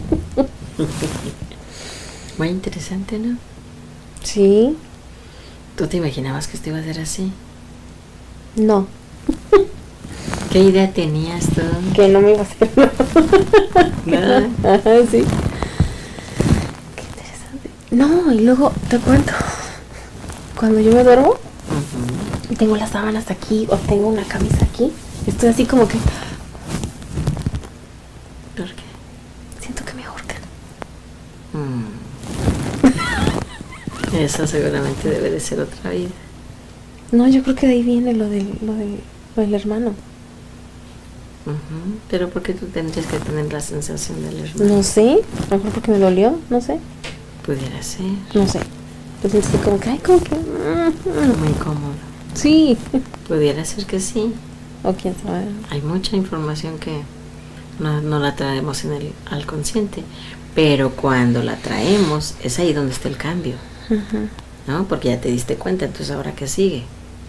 Muy interesante, ¿no? Sí. ¿Tú te imaginabas que esto iba a ser así? No. ¿Qué idea tenías tú? Que no me iba a hacer Nada. Ajá, sí. Qué interesante. No, y luego te cuento. Cuando yo me duermo, Uh-huh. y tengo las sábanas aquí, o tengo una camisa aquí, estoy así como que ¿Por qué? siento que me ahorcan. Mm. Eso seguramente debe de ser otra vida. No, yo creo que de ahí viene lo del, lo del, lo del hermano. Uh-huh. Pero ¿por qué tú tendrías que tener la sensación del hermano? No sé, a lo mejor porque me dolió, no sé, Pudiera ser. no sé. Pues siento así como que, ay, como que... mm, Muy cómodo. Sí. Pudiera ser que sí. O quién sabe. Hay mucha información que no, no la traemos en el, al consciente, pero cuando la traemos es ahí donde está el cambio, Ujú. ¿no? Porque ya te diste cuenta, entonces ahora qué sigue,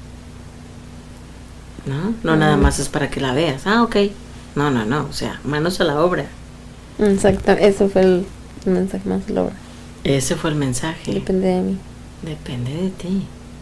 ¿no? No Ujú. nada más es para que la veas. Ah, ok. No, no, no. O sea, manos a la obra. Exacto, eso fue el mensaje más logra. Ese fue el mensaje. Depende de mí. Depende de ti.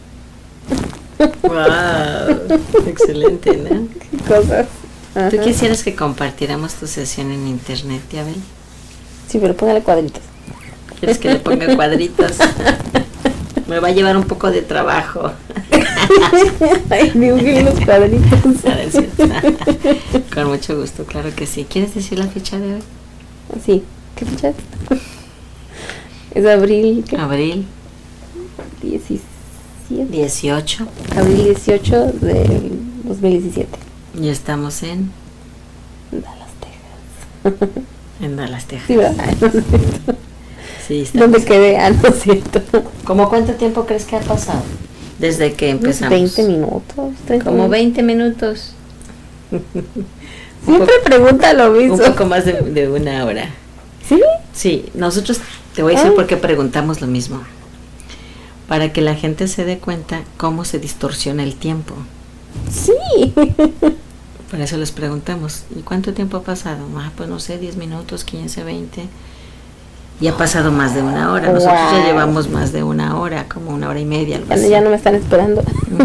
Wow, excelente, ¿no? Qué cosas. Ajá. ¿Tú quisieras que compartiéramos tu sesión en internet, Abel? Sí, pero póngale cuadritos. ¿Quieres que le ponga cuadritos? Me va a llevar un poco de trabajo. Ay, dibujé los cuadritos. A ver, ¿cierto? Con mucho gusto, claro que sí. ¿Quieres decir la fecha de hoy? Sí, ¿qué fecha es? Es abril, ¿qué? Abril diecisiete. dieciocho. Abril dieciocho del dos mil diecisiete. Y estamos en, Dallas, Texas. en Dallas, Texas. Sí, ¿verdad? Ay, no es cierto. Sí, estamos. ¿Dónde quedé? Ah, no es cierto. ¿Cómo cuánto tiempo crees que ha pasado? Desde que empezamos. veinte minutos. treinta Como minutos. veinte minutos. Siempre pregunta lo mismo. Un poco más de, de una hora. ¿Sí? Sí, nosotros te voy a decir Ay. por qué preguntamos lo mismo. Para que la gente se dé cuenta cómo se distorsiona el tiempo. Sí. Por eso les preguntamos, ¿y cuánto tiempo ha pasado? Ah, pues no sé, diez minutos, quince, veinte. Y ha pasado más de una hora. Nosotros Wow. ya llevamos más de una hora, como una hora y media, algo Ya, no- así. ya no me están esperando.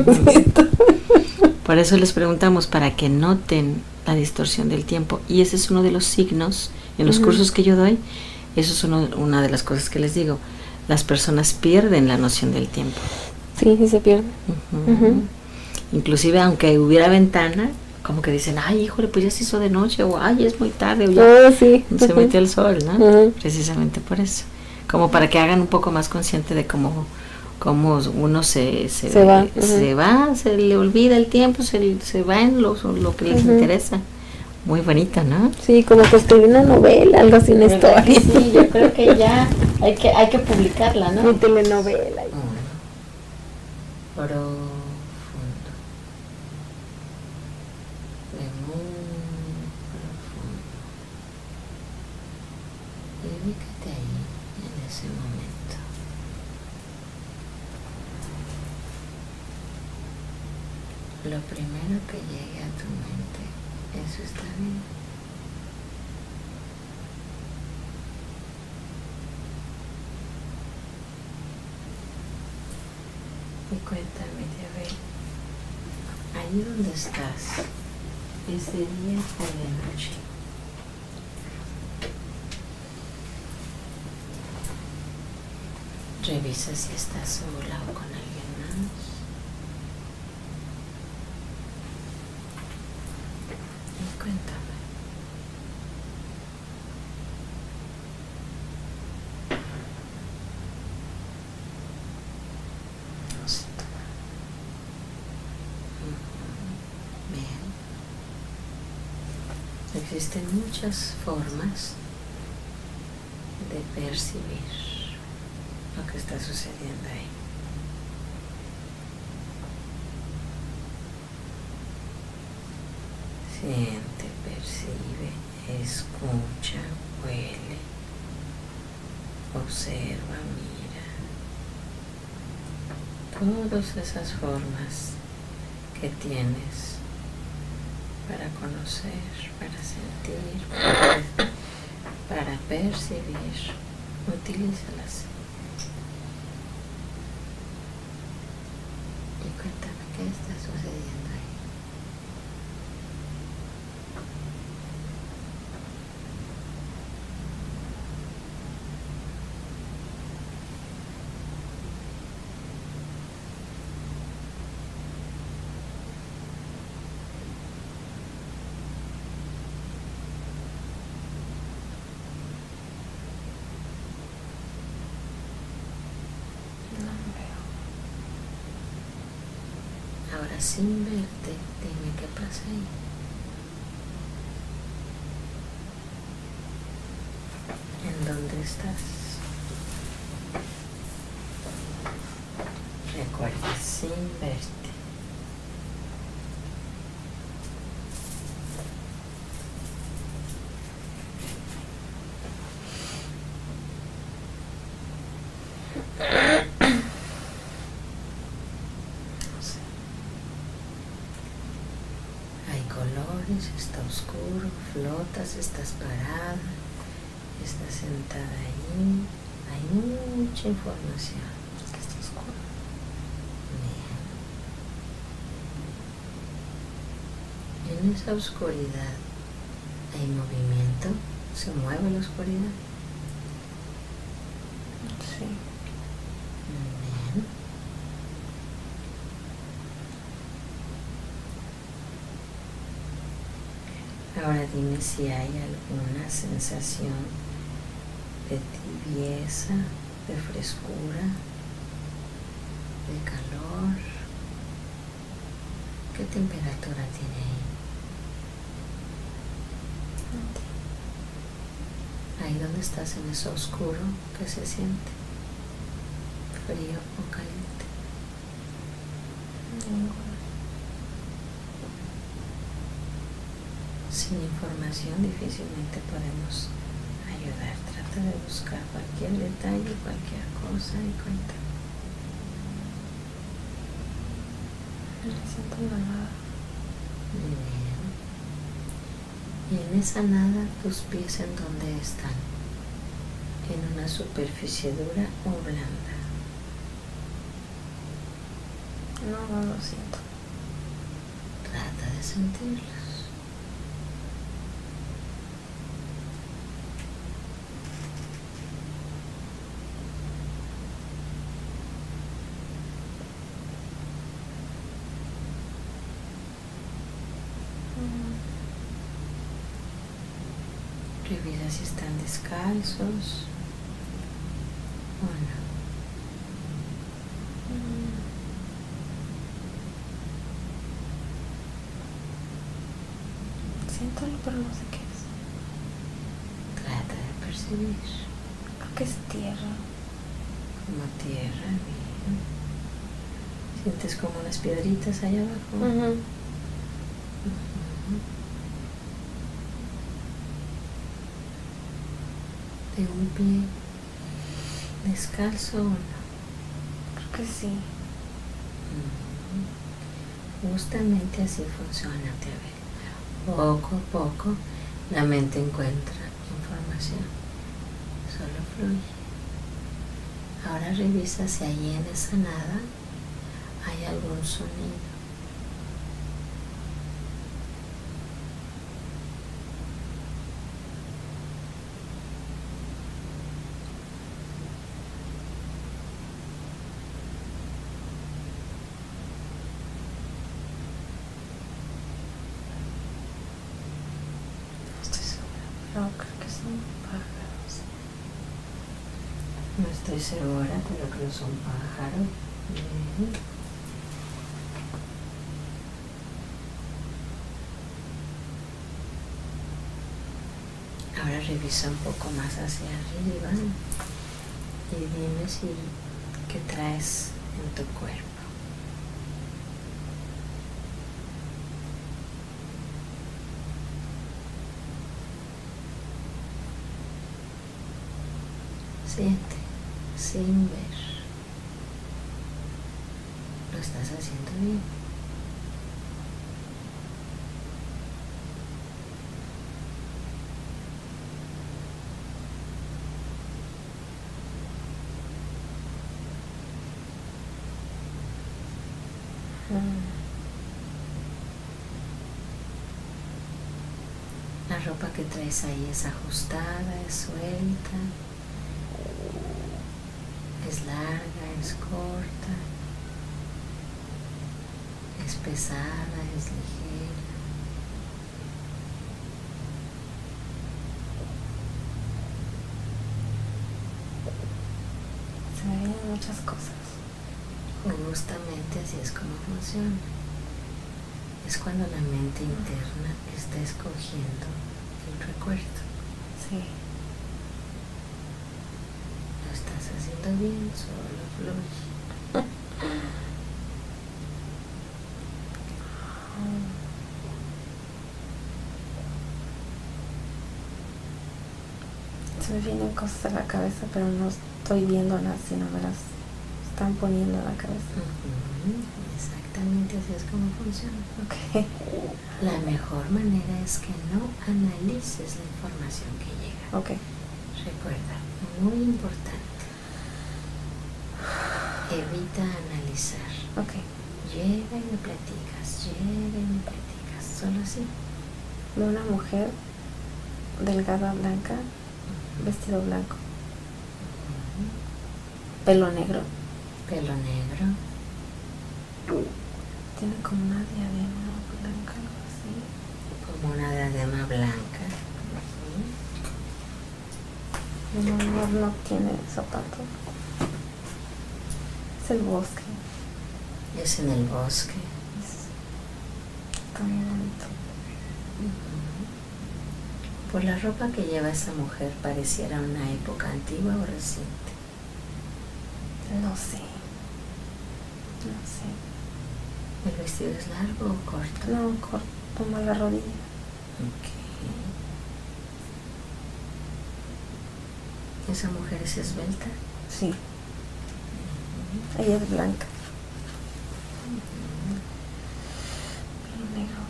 Por eso les preguntamos, para que noten la distorsión del tiempo. Y ese es uno de los signos en los Ujú. cursos que yo doy. Eso es uno, una de las cosas que les digo. Las personas pierden la noción del tiempo. Sí, sí se pierde. Ujú. Ujú. Inclusive aunque hubiera ventana, como que dicen, ay, híjole, pues ya se hizo de noche, o ay, es muy tarde, o ya Oh, sí. se metió el sol, ¿no? Ujú. Precisamente por eso. Como para que hagan un poco más consciente de cómo, cómo uno se, se, Se va, se ujú. va, se le olvida el tiempo, se, se va en lo, lo que les Ujú. interesa. Muy bonito, ¿no? Sí, como que escribí una novela, algo así, una ¿Verdad que historia. sí? Yo creo que ya hay que, hay que publicarla, ¿no? Una telenovela. Profundo. De muy profundo. Y ubícate ahí, en ese momento. Lo primero que llegue a tu mente, eso está bien. Y cuéntame, a ver, ahí donde estás, ¿Es de día o de noche? Revisa si estás sola o con alguien más. Y cuéntame. No sé. Bien. Existen muchas formas de percibir lo que está sucediendo ahí. Siente, percibe, escucha, huele, observa, mira. Todas esas formas que tienes para conocer, para sentir, para, para percibir, utilízalas. Y cuéntame qué está sucediendo ahí. Ahora, sin verte, dime qué pasa ahí. ¿En dónde estás? Recuerda, sin verte. Está oscuro, flotas, estás parada, estás sentada ahí, hay mucha información. Es que está oscuro. Bien. En esa oscuridad hay movimiento, se mueve la oscuridad. Sí. Bien. Ahora dime si hay alguna sensación de tibieza, de frescura, de calor. ¿Qué temperatura tiene ahí? Ahí donde estás, en eso oscuro, ¿qué se siente? ¿Frío o caliente? Ninguno. Sin información difícilmente podemos ayudar. Trata de buscar cualquier detalle, cualquier cosa y cuéntame. No siento nada. Muy bien. Y en esa nada, tus pies, ¿en dónde están? ¿En una superficie dura o blanda? No, no lo siento. Trata de sentirlos. Revisa si están descalzos o no. Siéntalo, pero no sé qué es. Trata de percibir. Creo que es tierra. Como tierra, bien. ¿Sientes como unas piedritas allá abajo? Uh-huh. ¿De un pie descalzo o no? Creo que sí. Uh-huh. Justamente así funciona, Teabel. Poco a poco la mente encuentra información. Solo fluye. Ahora revisa si ahí en esa nada hay algún sonido. No, creo que son pájaros. No estoy segura, pero creo que son pájaros. Bien. Ahora revisa un poco más hacia arriba y dime si qué traes en tu cuerpo. Siente, sin ver. Lo estás haciendo bien. La ropa que traes ahí es ajustada, es suelta, es larga, es corta, es pesada, es ligera. Se me vienen muchas cosas. Justamente así es como funciona. Es cuando la mente interna está escogiendo el recuerdo. Sí. Lo estás haciendo bien, solo fluye. Se me vienen cosas a la cabeza, pero no estoy viéndolas, sino me las están poniendo en la cabeza. Uh-huh. Exactamente así es como funciona. Okay. La mejor manera es que no analices la información que llega. Okay. Recuerda, muy importante, evita analizar. Okay. Llega y me platicas, llega y me platicas, solo así. De una mujer delgada, blanca, Uh-huh. vestido blanco, Uh-huh. pelo negro. Pelo negro. Tiene como una diadema blanca, algo así. Como una diadema blanca. Uh-huh. No, no, no tiene zapatos. Es el bosque. Es en el bosque. Es tan bonito. Uh-huh. Por la ropa que lleva esa mujer, pareciera una época antigua o reciente. No sé. No sé. ¿El vestido es largo o corto? No, corto, como a la rodilla. Ok. ¿Esa mujer es esbelta? Sí. Uh-huh. Ella es blanca. Uh-huh. Pelo negro.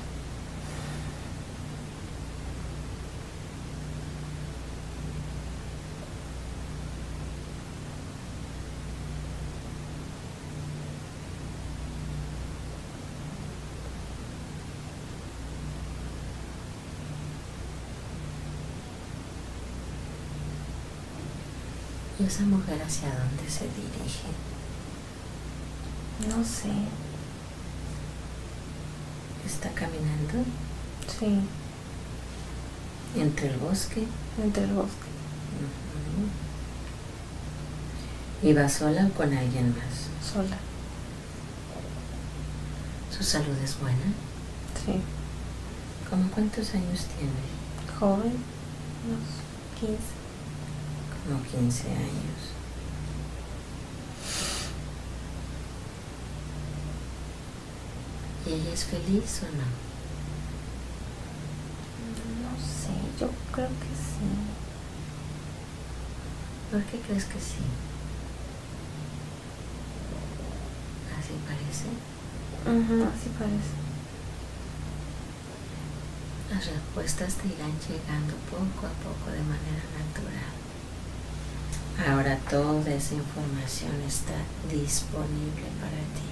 ¿Y esa mujer hacia dónde se dirige? No sé. ¿Está caminando Sí, entre el bosque? entre el bosque. Uh-huh. ¿Y va sola o con alguien más? Sola. ¿Su salud es buena? Sí. ¿Cómo cuántos años tiene? Joven, unos quince. Como quince años. ¿Y ella es feliz o no? No sé, yo creo que sí. ¿Por qué crees que sí? ¿Así parece? Uh-huh, así parece. Las respuestas te irán llegando poco a poco de manera natural. Ahora toda esa información está disponible para ti.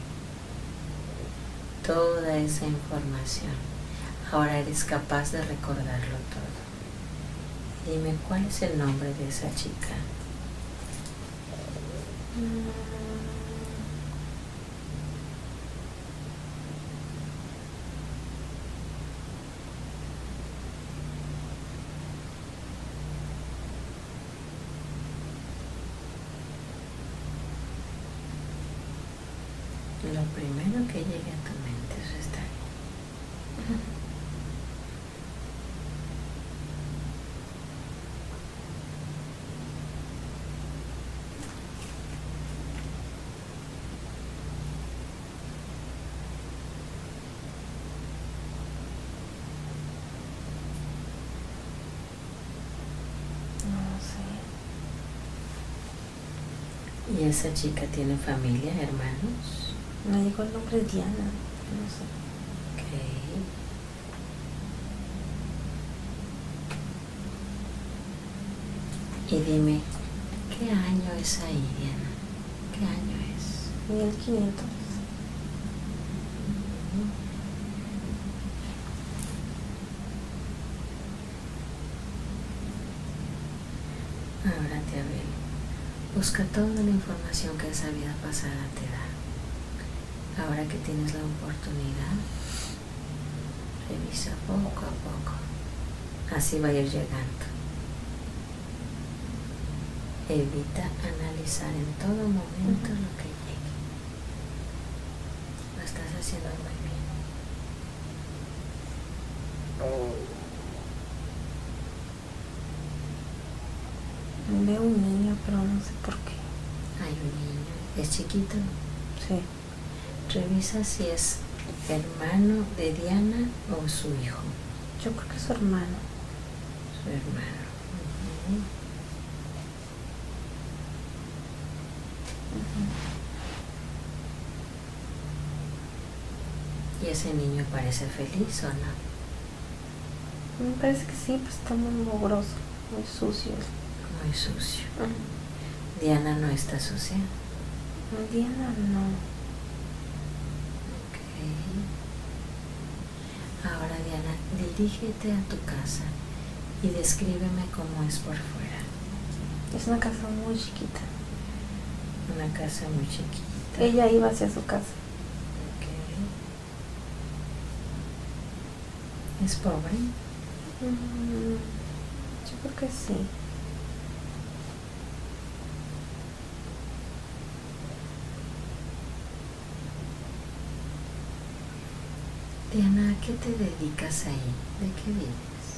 Toda esa información. Ahora eres capaz de recordarlo todo. Dime, ¿cuál es el nombre de esa chica? Mm. Lo primero que llegue a tu mente, eso está bien. ¿Y esa chica tiene familia, hermanos? Me dijo el nombre Diana, no sé. Ok. Y dime, ¿qué año es ahí, Diana? ¿Qué año es? mil quinientos. Ahora te abel. Busca toda la información que esa vida pasada te da. Ahora que tienes la oportunidad, revisa poco a poco. Así va a ir llegando. Evita analizar en todo momento lo que llegue. Lo estás haciendo muy bien. Veo un niño, pero no sé por qué. Hay un niño. ¿Es chiquito? Sí. Revisa si es hermano de Diana o su hijo. Yo creo que es su hermano. Su hermano. Uh-huh. Uh-huh. ¿Y ese niño parece feliz o no? Me parece que sí, pues está muy mugroso, muy sucio. Muy sucio. Uh-huh. Diana no está sucia. Diana no. Ok. Ahora, Diana, dirígete a tu casa y descríbeme cómo es por fuera. Es una casa muy chiquita. Una casa muy chiquita. Ella iba hacia su casa. Ok. ¿Es pobre? Mm, yo creo que sí. Diana, ¿a qué te dedicas ahí? ¿De qué vives?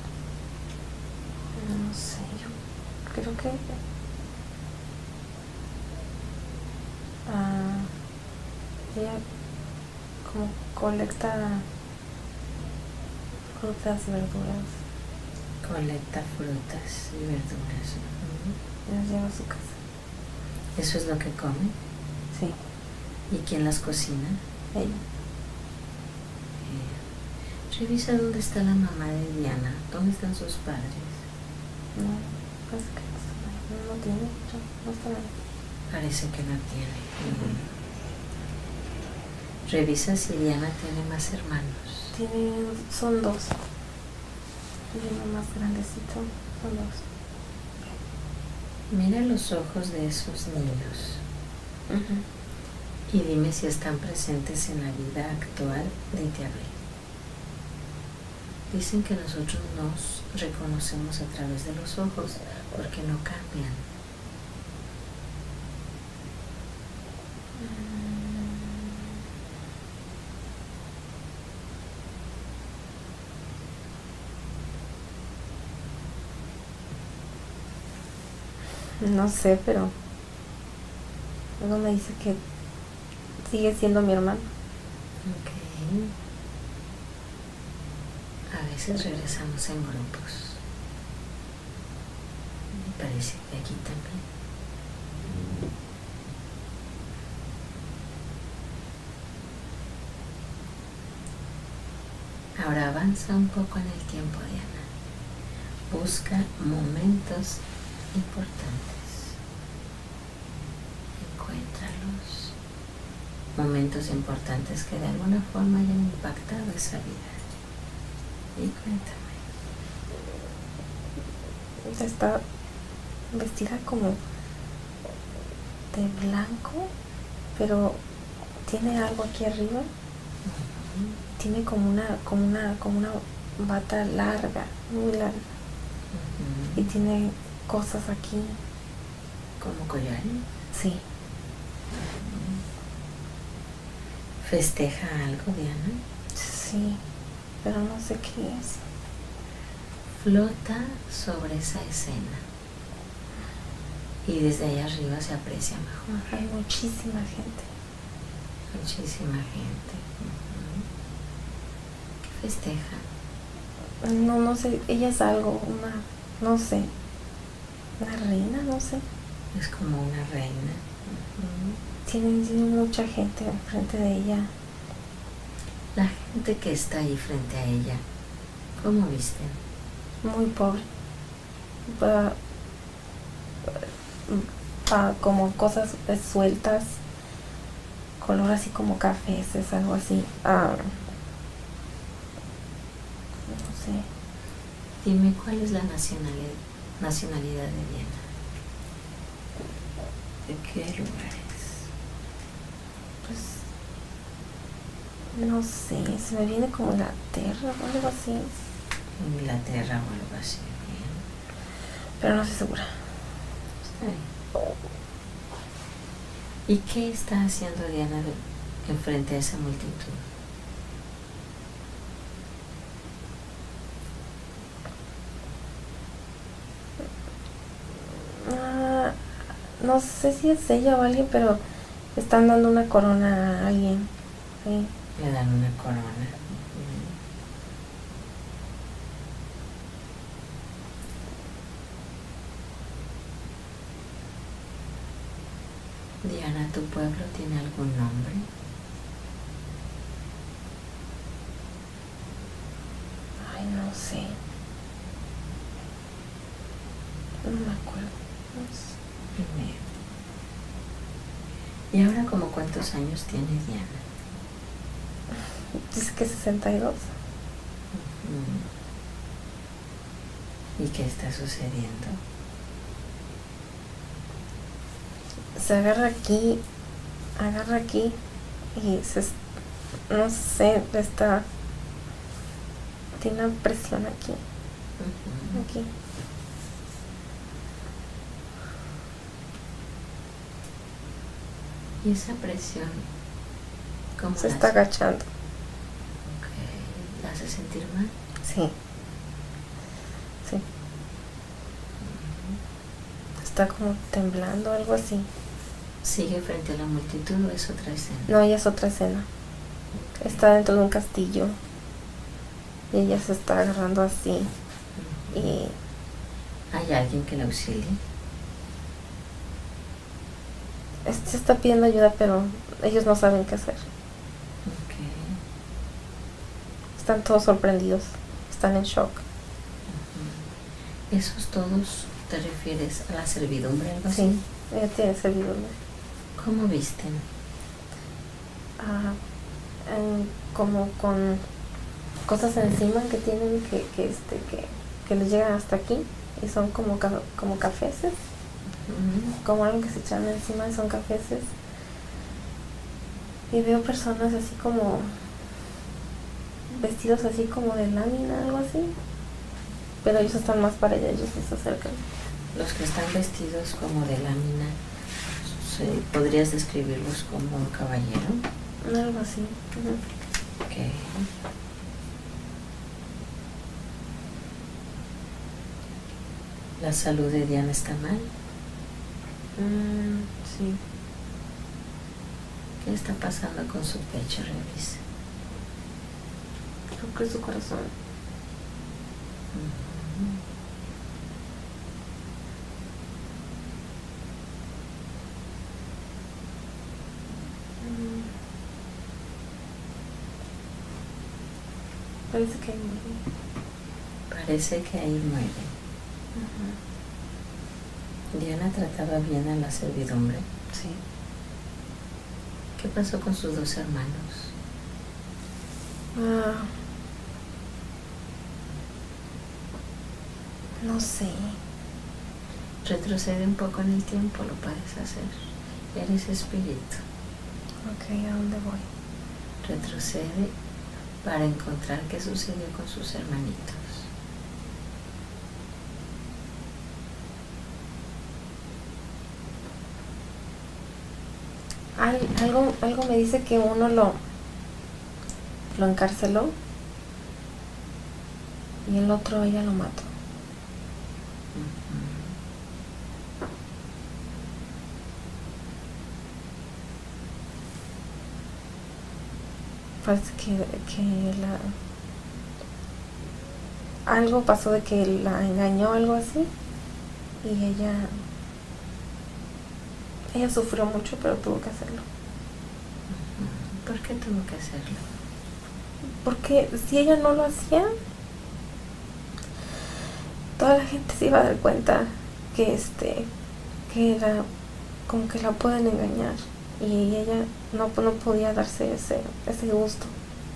No sé, yo creo que ah, ella como colecta frutas, verduras. Colecta frutas y verduras. Uh-huh. Y las lleva a su casa. ¿Eso es lo que come? Sí. ¿Y quién las cocina? Ella. Revisa dónde está la mamá de Diana. ¿Dónde están sus padres? No, parece que no, no tiene, no está ahí. Parece que no tiene. Uh-huh. Revisa si Diana tiene más hermanos. Tiene, son dos. Y uno más grandecito, son dos. Mira los ojos de esos niños. Uh-huh. Y dime si están presentes en la vida actual de Tiabel. Dicen que nosotros nos reconocemos a través de los ojos porque no cambian. No sé, pero luego me dice que sigue siendo mi hermano. Ok. A veces regresamos en grupos. Me parece que aquí también. Ahora avanza un poco en el tiempo, Diana. Busca momentos importantes. Encuéntralos. Momentos importantes que de alguna forma hayan impactado esa vida. Y cuéntame. Está vestida como de blanco, pero tiene algo aquí arriba. Uh-huh. Tiene como una, como una, como una bata larga, muy larga. Uh-huh. Y tiene cosas aquí. ¿Como collares? Sí. ¿Festeja algo, Diana? Sí, pero no sé qué es. Flota sobre esa escena y desde allá arriba se aprecia mejor. Hay muchísima gente. Muchísima gente. Uh-huh. ¿Qué festeja? No, no sé, ella es algo, una, no sé, una reina, no sé. Es como una reina. Uh-huh. Tiene, tiene mucha gente enfrente de ella. La gente que está ahí frente a ella, ¿cómo viste? Muy pobre. Pa, pa, como cosas sueltas, color así como cafés, es algo así. Ah, no sé. Dime, ¿cuál es la nacionalidad, nacionalidad de Diana? ¿De qué lugares? Pues no sé, se me viene como Inglaterra o algo así. Inglaterra o algo así, bien. Pero no estoy segura. Está bien. ¿Y qué está haciendo Diana de, enfrente a esa multitud? Ah, no sé si es ella o alguien, pero están dando una corona a alguien. Sí. Le dan una corona. Diana, ¿tu pueblo tiene algún nombre? Ay, no sé. No me acuerdo. No sé. Primero. ¿Y ahora como cuántos años tiene Diana? Dice que sesenta y dos. ¿Y qué está sucediendo? Se agarra aquí, agarra aquí y se, no sé, está, tiene una presión aquí, uh-huh. Aquí. ¿Y esa presión cómo se la está hace? agachando? Okay. ¿La hace sentir mal? Sí. Sí. Uh-huh. Está como temblando, algo así. ¿Sigue frente a la multitud o es otra escena? No, ella es otra escena. Okay. Está dentro de un castillo y ella se está agarrando así. Uh-huh. Y ¿hay alguien que la auxilie? Se está pidiendo ayuda, pero ellos no saben qué hacer. Okay. Están todos sorprendidos, están en shock. Uh-huh. ¿Esos todos te refieres a la servidumbre, algo así? Sí, ella tiene servidumbre. ¿Cómo visten? Ah, eh, como con cosas encima que tienen que, que este que, que les llegan hasta aquí y son como como cafeses. Uh-huh. Como algo que se echan encima y son cafeses. Y veo personas así como vestidos así como de lámina, algo así, pero ellos están más para allá, ellos se acercan. Los que están vestidos como de lámina, ¿podrías describirlos como un caballero? Algo así. Uh-huh. Okay. ¿La salud de Diana está mal? Mm, sí. ¿Qué está pasando con su pecho? Revisa. Creo que es su corazón. Uh-huh. Mm. Parece que ahí muere. Parece que ahí muere. Uh-huh. Diana trataba bien a la servidumbre. Sí. ¿Qué pasó con sus dos hermanos? Ah, no sé. Retrocede un poco en el tiempo, lo puedes hacer. Eres espíritu. Ok, ¿a dónde voy? Retrocede para encontrar qué sucedió con sus hermanitos. Al, algo, algo me dice que uno lo, lo encarceló y el otro ella lo mató. Parece que, que la algo pasó de que la engañó, algo así, y ella ella sufrió mucho, pero tuvo que hacerlo. ¿Por qué tuvo que hacerlo? Porque si ella no lo hacía, toda la gente se iba a dar cuenta que este que era como que la pueden engañar, y ella no, no podía darse ese ese gusto.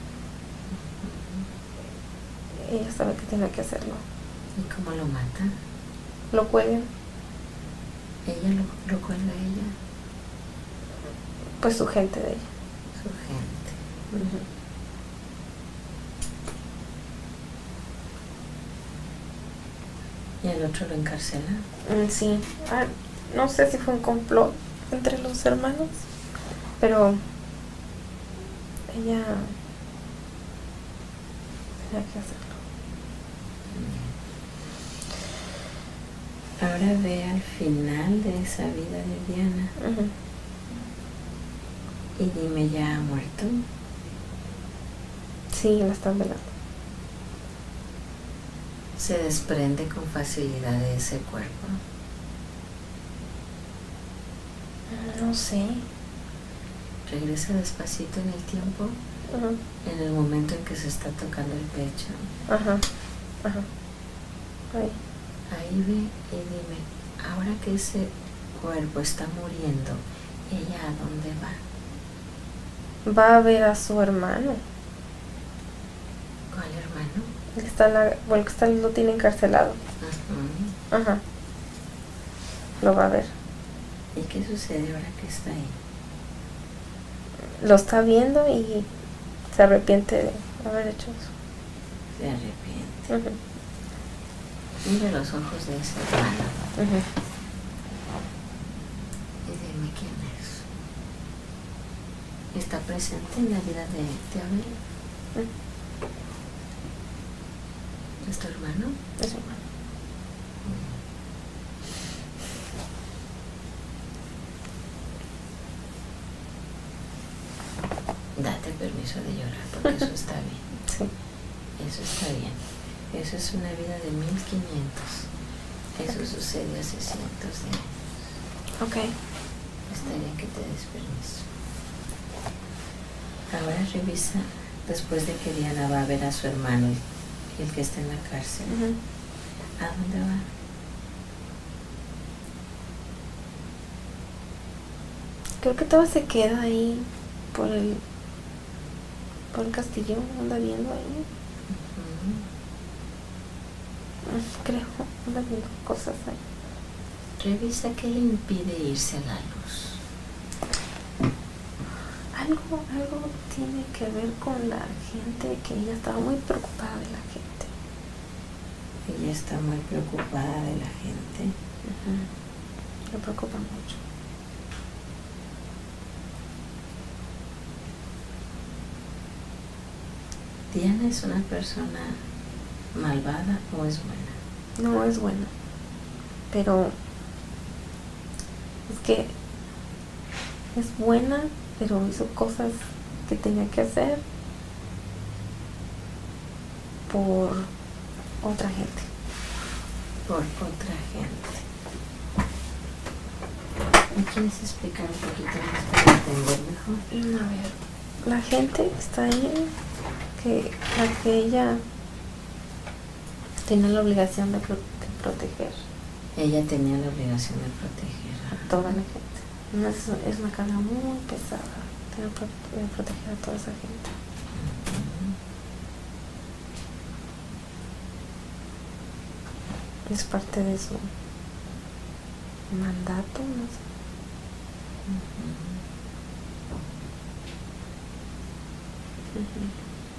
Ella sabe que tiene que hacerlo. ¿Y cómo lo mata? Lo cuelgan. ¿Ella lo, lo cuelga a ella? Pues su gente de ella. Su gente. Uh-huh. ¿Y el otro lo encarcela? Mm, sí. Ah, no sé si fue un complot entre los hermanos, pero ella tenía que hacerlo. Ahora ve al final de esa vida de Diana. Uh-huh. Y dime, ¿ya ha muerto? Sí, la están velando. ¿Se desprende con facilidad de ese cuerpo? No sé. Regresa despacito en el tiempo, Uh-huh. en el momento en que se está tocando el pecho. Ajá, ajá. Ahí. Ahí ve y dime, ahora que ese cuerpo está muriendo, ¿ella a dónde va? Va a ver a su hermano. ¿Cuál hermano? El que está en la, bueno, el que está, lo tiene encarcelado. Uh-huh. Ajá. Lo va a ver. ¿Y qué sucede ahora que está ahí? Lo está viendo y se arrepiente de haber hecho eso. Se arrepiente. Uh-huh. Mira los ojos de ese hermano. Uh-huh. Y dime quién es. ¿Está presente en la vida de, de Abel? Uh-huh. ¿Es tu hermano? Es su hermano. Date permiso de llorar, porque eso está bien. Sí. Eso está bien. Eso es una vida de mil quinientos. Eso Okay. sucede hace cientos de años. Ok. Está bien que te des permiso. Ahora revisa, después de que Diana va a ver a su hermano, el que está en la cárcel. Uh-huh. ¿A dónde va? Creo que todo se queda ahí por el por el castillo, anda viendo ahí. Uh-huh. Creo, anda viendo cosas ahí. Revisa qué le impide irse a la luz. Algo, algo tiene que ver con la gente, que ella estaba muy preocupada de la gente. Ella está muy preocupada de la gente. Uh-huh. Le preocupa mucho. ¿Diana es una persona malvada o es buena? No es buena, pero es que es buena, pero hizo cosas que tenía que hacer por otra gente. Por otra gente. ¿Me quieres explicar un poquito más para entender mejor? A ver, la gente que está ahí, que la que ella tiene la obligación de, pro de proteger. Ella tenía la obligación de proteger A toda la gente. No, es, es una carga muy pesada. Tiene que pro proteger a toda esa gente. Uh-huh. Es parte de su mandato, no sé. Uh-huh. Uh-huh.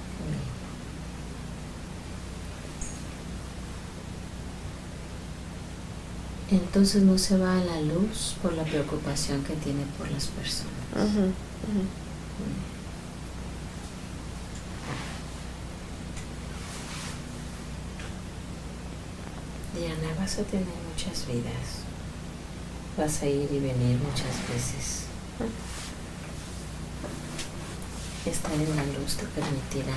Entonces no se va a la luz por la preocupación que tiene por las personas. Uh-huh. Uh-huh. Diana, vas a tener muchas vidas. Vas a ir y venir muchas veces. Estar en la luz te permitirá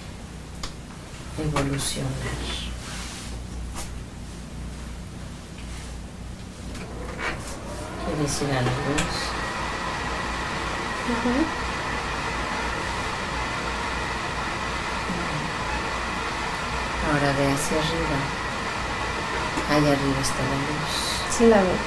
evolucionar. ¿Quieres ir a la luz? Uh-huh. Ahora ve hacia arriba. Allá arriba está la luz. Sí, la veo.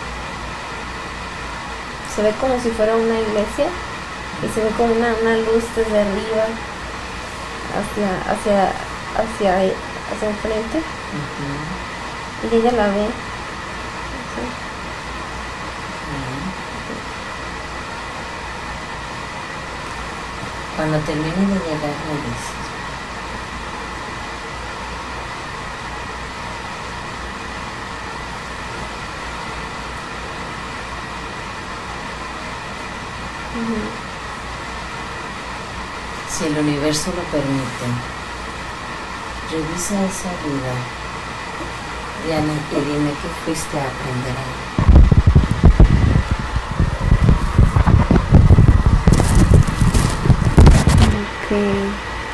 Se ve como si fuera una iglesia y se ve como una, una luz desde arriba hacia hacia hacia hacia enfrente. Uh-huh. Y ella la ve. Sí. Uh-huh. Cuando termine de llegar me dices. Si el universo lo permite, revisa esa vida, Diana, y dime qué fuiste a aprender ahí. Okay.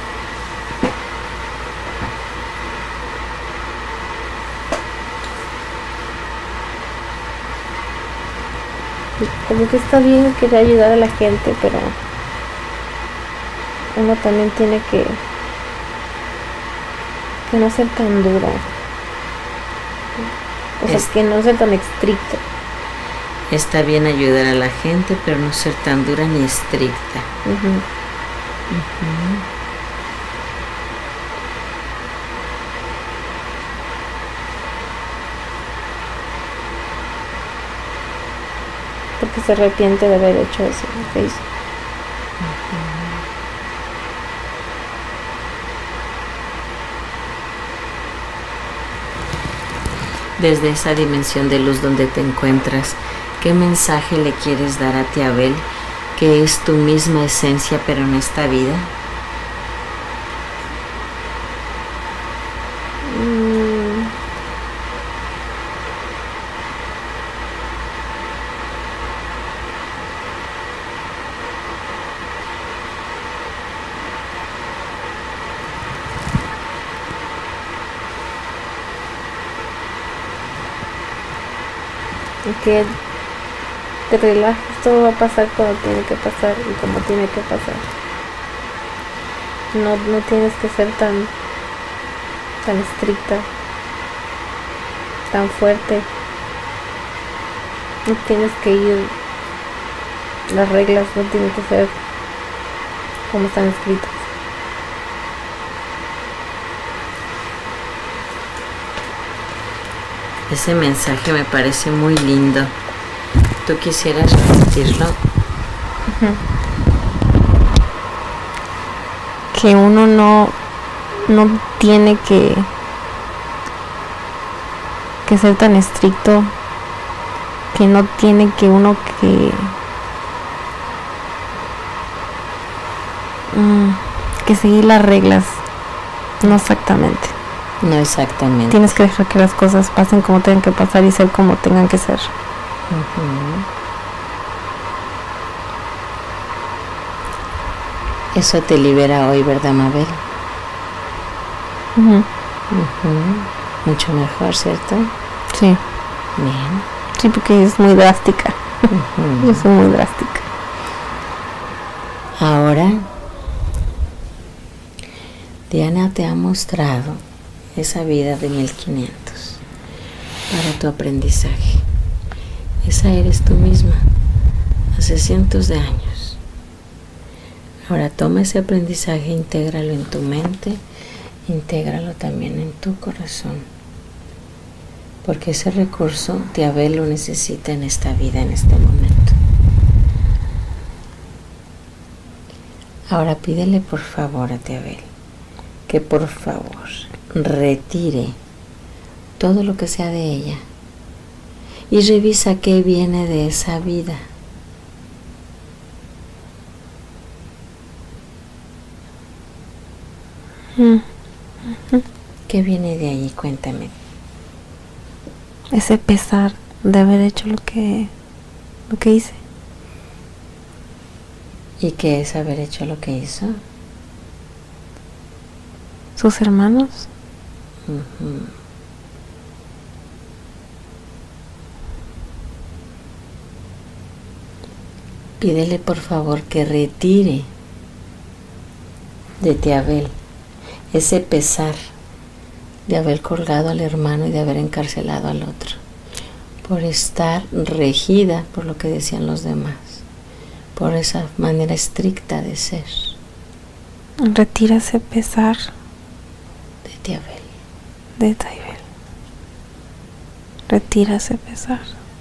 Como que está bien querer ayudar a la gente, pero uno también tiene que que no ser tan duro, o sea, es, que no ser tan estricto. Está bien ayudar a la gente, pero no ser tan dura ni estricta. Uh-huh. Uh-huh. Porque se arrepiente de haber hecho eso, lo que hizo. Desde esa dimensión de luz donde te encuentras, ¿qué mensaje le quieres dar a Tía Abel, que es tu misma esencia pero en esta vida? Mm. Que te relajes, todo va a pasar cuando tiene que pasar y como tiene que pasar. No, no tienes que ser tan tan estricta, tan fuerte. No tienes que ir, las reglas no tienen que ser como están escritas. Ese mensaje me parece muy lindo. ¿Tú quisieras repetirlo? Uh-huh. Que uno no, no tiene que, que ser tan estricto, que no tiene que uno que, mm, que seguir las reglas, no exactamente. No exactamente. Tienes que dejar que las cosas pasen como tengan que pasar y ser como tengan que ser. Uh-huh. Eso te libera hoy, ¿verdad, Mabel? Uh-huh. Uh-huh. Mucho mejor, ¿cierto? Sí. Bien. Sí, porque es muy drástica. Uh-huh. Yo soy muy drástica. Ahora, Diana te ha mostrado esa vida de mil quinientos para tu aprendizaje. Esa eres tú misma hace cientos de años. Ahora toma ese aprendizaje, intégralo en tu mente, intégralo también en tu corazón, porque ese recurso Tía Abel lo necesita en esta vida, en este momento. Ahora pídele por favor a Tía Abel que por favor retire todo lo que sea de ella y revisa qué viene de esa vida. Mm. Uh-huh. ¿Qué viene de allí? Cuéntame. ese pesar de haber hecho lo que, lo que hice. ¿Y qué es haber hecho lo que hizo? Sus hermanos. Uh-huh. Pídele por favor que retire de ti, Abel, ese pesar de haber colgado al hermano y de haber encarcelado al otro, por estar regida por lo que decían los demás, por esa manera estricta de ser. Retira ese pesar de ti, Abel. De ti, Abel. Retira ese pesar.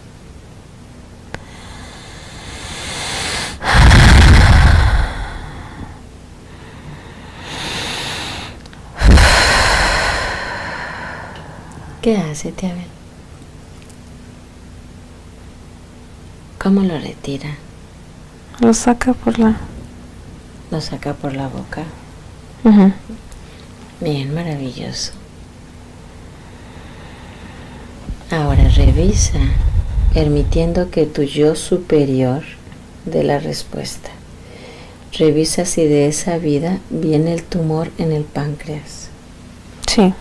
¿Qué hace, tía Abel? ¿Cómo lo retira? Lo saca por la... Lo saca por la boca. Uh-huh. Bien, maravilloso. Ahora revisa, permitiendo que tu yo superior dé la respuesta. Revisa si de esa vida viene el tumor en el páncreas. Sí.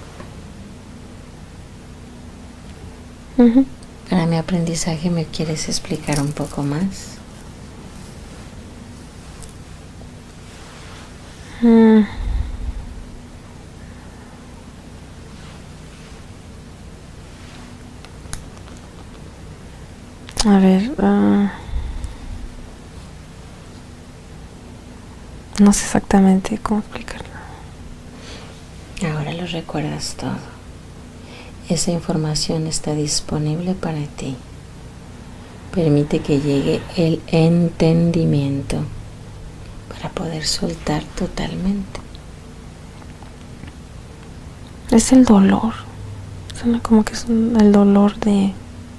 Uh-huh. Para mi aprendizaje, ¿me quieres explicar un poco más? Mm. A ver, uh, no sé exactamente cómo explicarlo. Ahora lo recuerdas todo. Esa información está disponible para ti. Permite que llegue el entendimiento para poder soltar totalmente. Es el dolor. Suena como que es un, el dolor de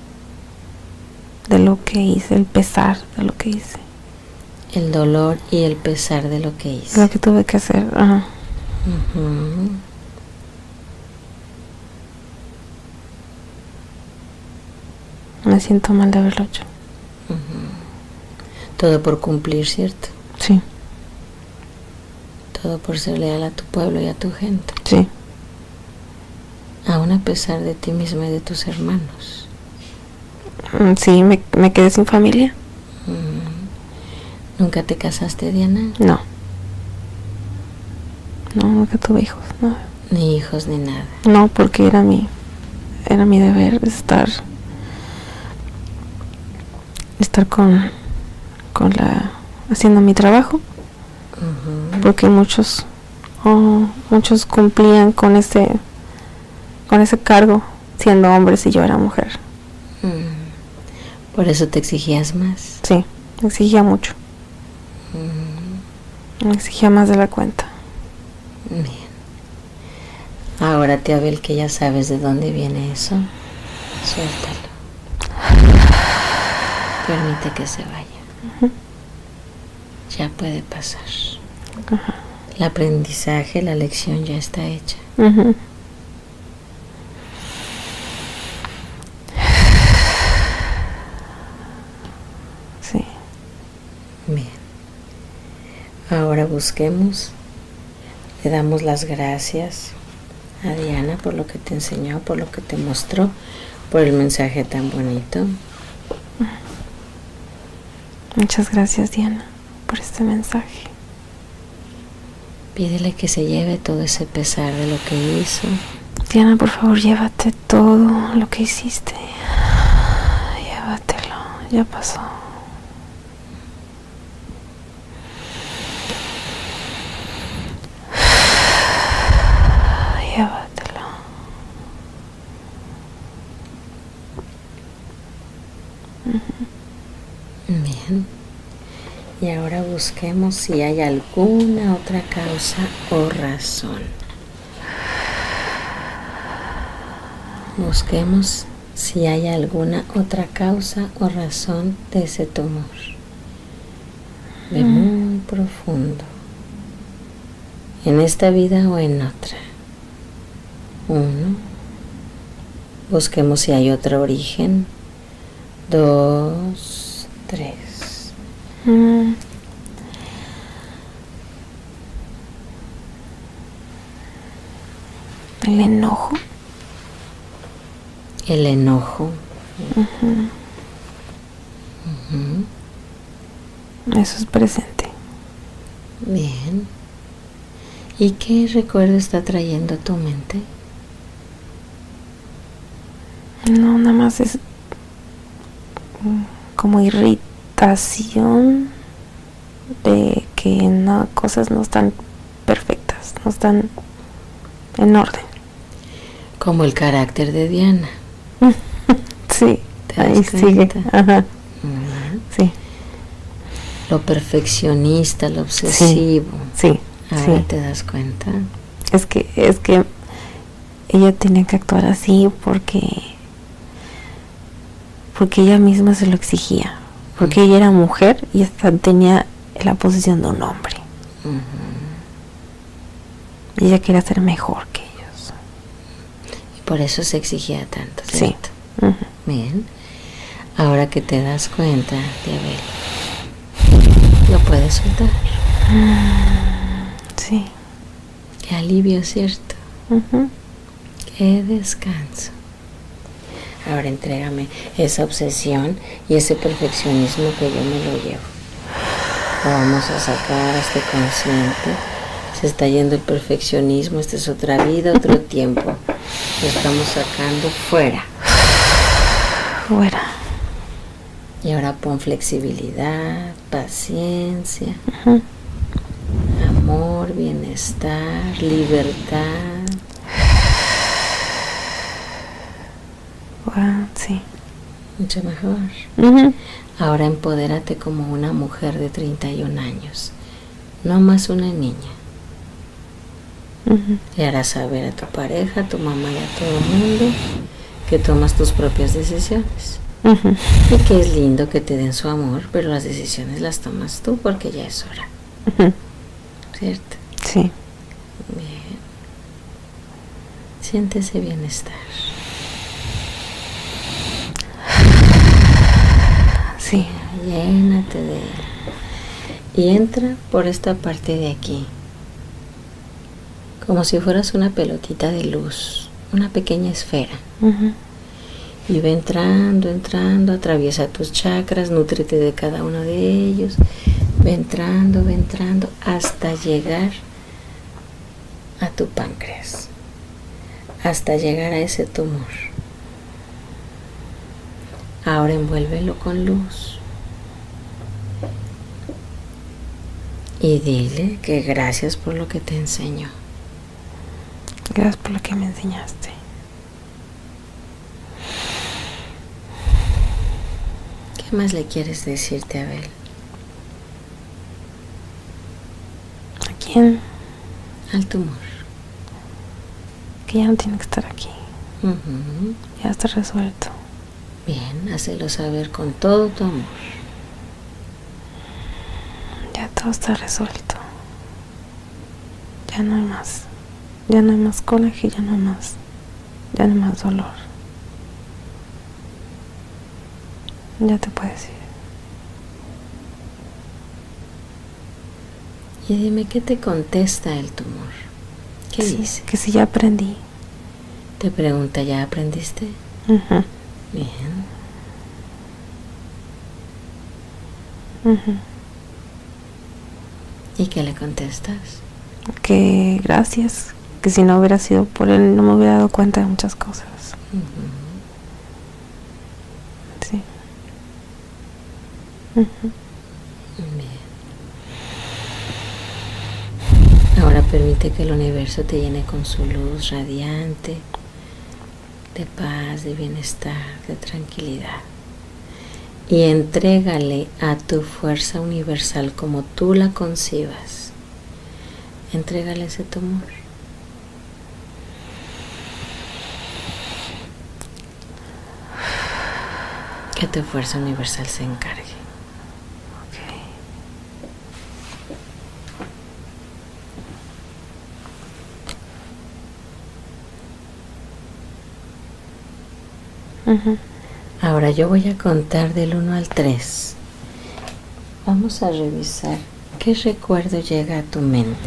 de lo que hice, el pesar de lo que hice. El dolor y el pesar de lo que hice. Lo que tuve que hacer. Ajá. Uh-huh. Me siento mal de haberlo hecho. Uh-huh. Todo por cumplir, ¿cierto? Sí. Todo por ser leal a tu pueblo y a tu gente. Sí. Aún a pesar de ti misma y de tus hermanos. Sí, me, me quedé sin familia. Uh-huh. ¿Nunca te casaste, Diana? No. No, nunca tuve hijos, no. Ni hijos ni nada. No, porque era mi era mi deber estar estar con con la haciendo mi trabajo. Uh-huh. Porque muchos oh, muchos cumplían con ese con ese cargo siendo hombres y yo era mujer. Uh-huh. ¿Por eso te exigías más? Sí, me exigía mucho. Uh-huh. Me exigía más de la cuenta. Bien. Ahora, tía Abel, que ya sabes de dónde viene eso, suéltalo. Permite que se vaya. Uh-huh. Ya puede pasar. Uh-huh. El aprendizaje, la lección ya está hecha. Uh-huh. Sí. Bien. Ahora busquemos. Le damos las gracias a Diana por lo que te enseñó, por lo que te mostró, por el mensaje tan bonito. Muchas gracias, Diana, por este mensaje. Pídele que se lleve todo ese pesar de lo que hizo. Diana, por favor, llévate todo lo que hiciste. Llévatelo, ya pasó. Llévatelo. Uh-huh. Bien. Y ahora busquemos si hay alguna otra causa o razón. Busquemos si hay alguna otra causa o razón de ese tumor. Ve mm. muy profundo. En esta vida o en otra. Uno, Busquemos si hay otro origen. Dos, tres. Mm. El enojo. El enojo. Uh-huh. Uh-huh. Eso es presente. Bien. ¿Y qué recuerdo está trayendo a tu mente? No, nada más es como irritación de que no, cosas no están perfectas, no están en orden. Como el carácter de Diana. Sí, ¿Te ahí das sigue. Ajá. Uh-huh. Sí. Lo perfeccionista, lo obsesivo. Sí, sí. Ahora Sí. te das cuenta. Es que, es que ella tenía que actuar así porque porque ella misma se lo exigía, porque uh-huh. ella era mujer y hasta tenía la posición de un hombre. Uh-huh. Y ella quería ser mejor que ellos. Y por eso se exigía tanto, ¿cierto? Sí. Uh-huh. Bien. Ahora que te das cuenta, Diabel, lo puedes soltar. Sí. Qué alivio, ¿cierto? Uh-huh. Qué descanso. Ahora entrégame esa obsesión y ese perfeccionismo que yo me lo llevo. Lo vamos a sacar hasta consciente. Se está yendo el perfeccionismo. Esta es otra vida, otro tiempo. Lo estamos sacando fuera. Fuera. Y ahora pon flexibilidad, paciencia, uh-huh. amor, bienestar, libertad. Wow, sí. Mucho mejor. Uh-huh. Ahora empodérate como una mujer de treinta y un años, no más una niña. Uh-huh. Le harás saber a tu pareja, a tu mamá y a todo el mundo que tomas tus propias decisiones. Uh-huh. Y que es lindo que te den su amor, pero las decisiones las tomas tú porque ya es hora. Uh-huh. ¿Cierto? Sí. Bien. Siente ese bienestar. Sí. Llénate de él. Y entra por esta parte de aquí. Como si fueras una pelotita de luz. Una pequeña esfera. Uh-huh. Y va entrando, entrando, atraviesa tus chakras, nútrete de cada uno de ellos. Va entrando, va entrando, hasta llegar a tu páncreas. Hasta llegar a ese tumor. Ahora envuélvelo con luz. Y dile que gracias por lo que te enseñó. Gracias por lo que me enseñaste. ¿Qué más le quieres decirte, Abel? ¿A quién? Al tumor. Que ya no tiene que estar aquí. Uh-huh. Ya está resuelto. Bien, hácelo saber con todo tu amor. Ya todo está resuelto. Ya no hay más. Ya no hay más coraje, ya no hay más. Ya no hay más dolor. Ya te puedes ir. Y dime, ¿qué te contesta el tumor? ¿Qué sí, dice? Que si ya aprendí. Te pregunta, ¿ya aprendiste? Uh-huh. Bien. Uh-huh. ¿Y qué le contestas? Que gracias. Que si no hubiera sido por él, no me hubiera dado cuenta de muchas cosas. Uh-huh. Sí. Uh-huh. Bien. Ahora permite que el universo te llene con su luz radiante, de paz, de bienestar, de tranquilidad. Y entrégale a tu fuerza universal como tú la concibas. Entrégale ese tumor. Que tu fuerza universal se encargue. Uh-huh. Ahora yo voy a contar del uno al tres. Vamos a revisar qué recuerdo llega a tu mente.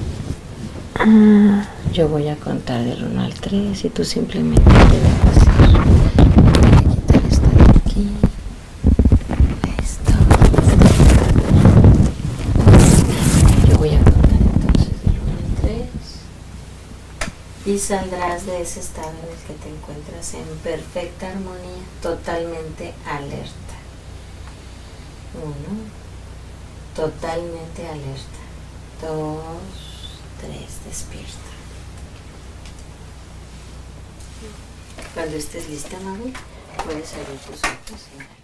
Uh, Yo voy a contar del uno al tres y tú simplemente te dejas ir. Voy a quitar esto de aquí. Esto. Yo voy a contar entonces del uno al tres. Y saldrás de ese estado en el que te encuentras en perfecta armonía, totalmente alerta. Uno, totalmente alerta. Dos, tres, despierta. Cuando estés lista, Mabel, puedes abrir tus ojos y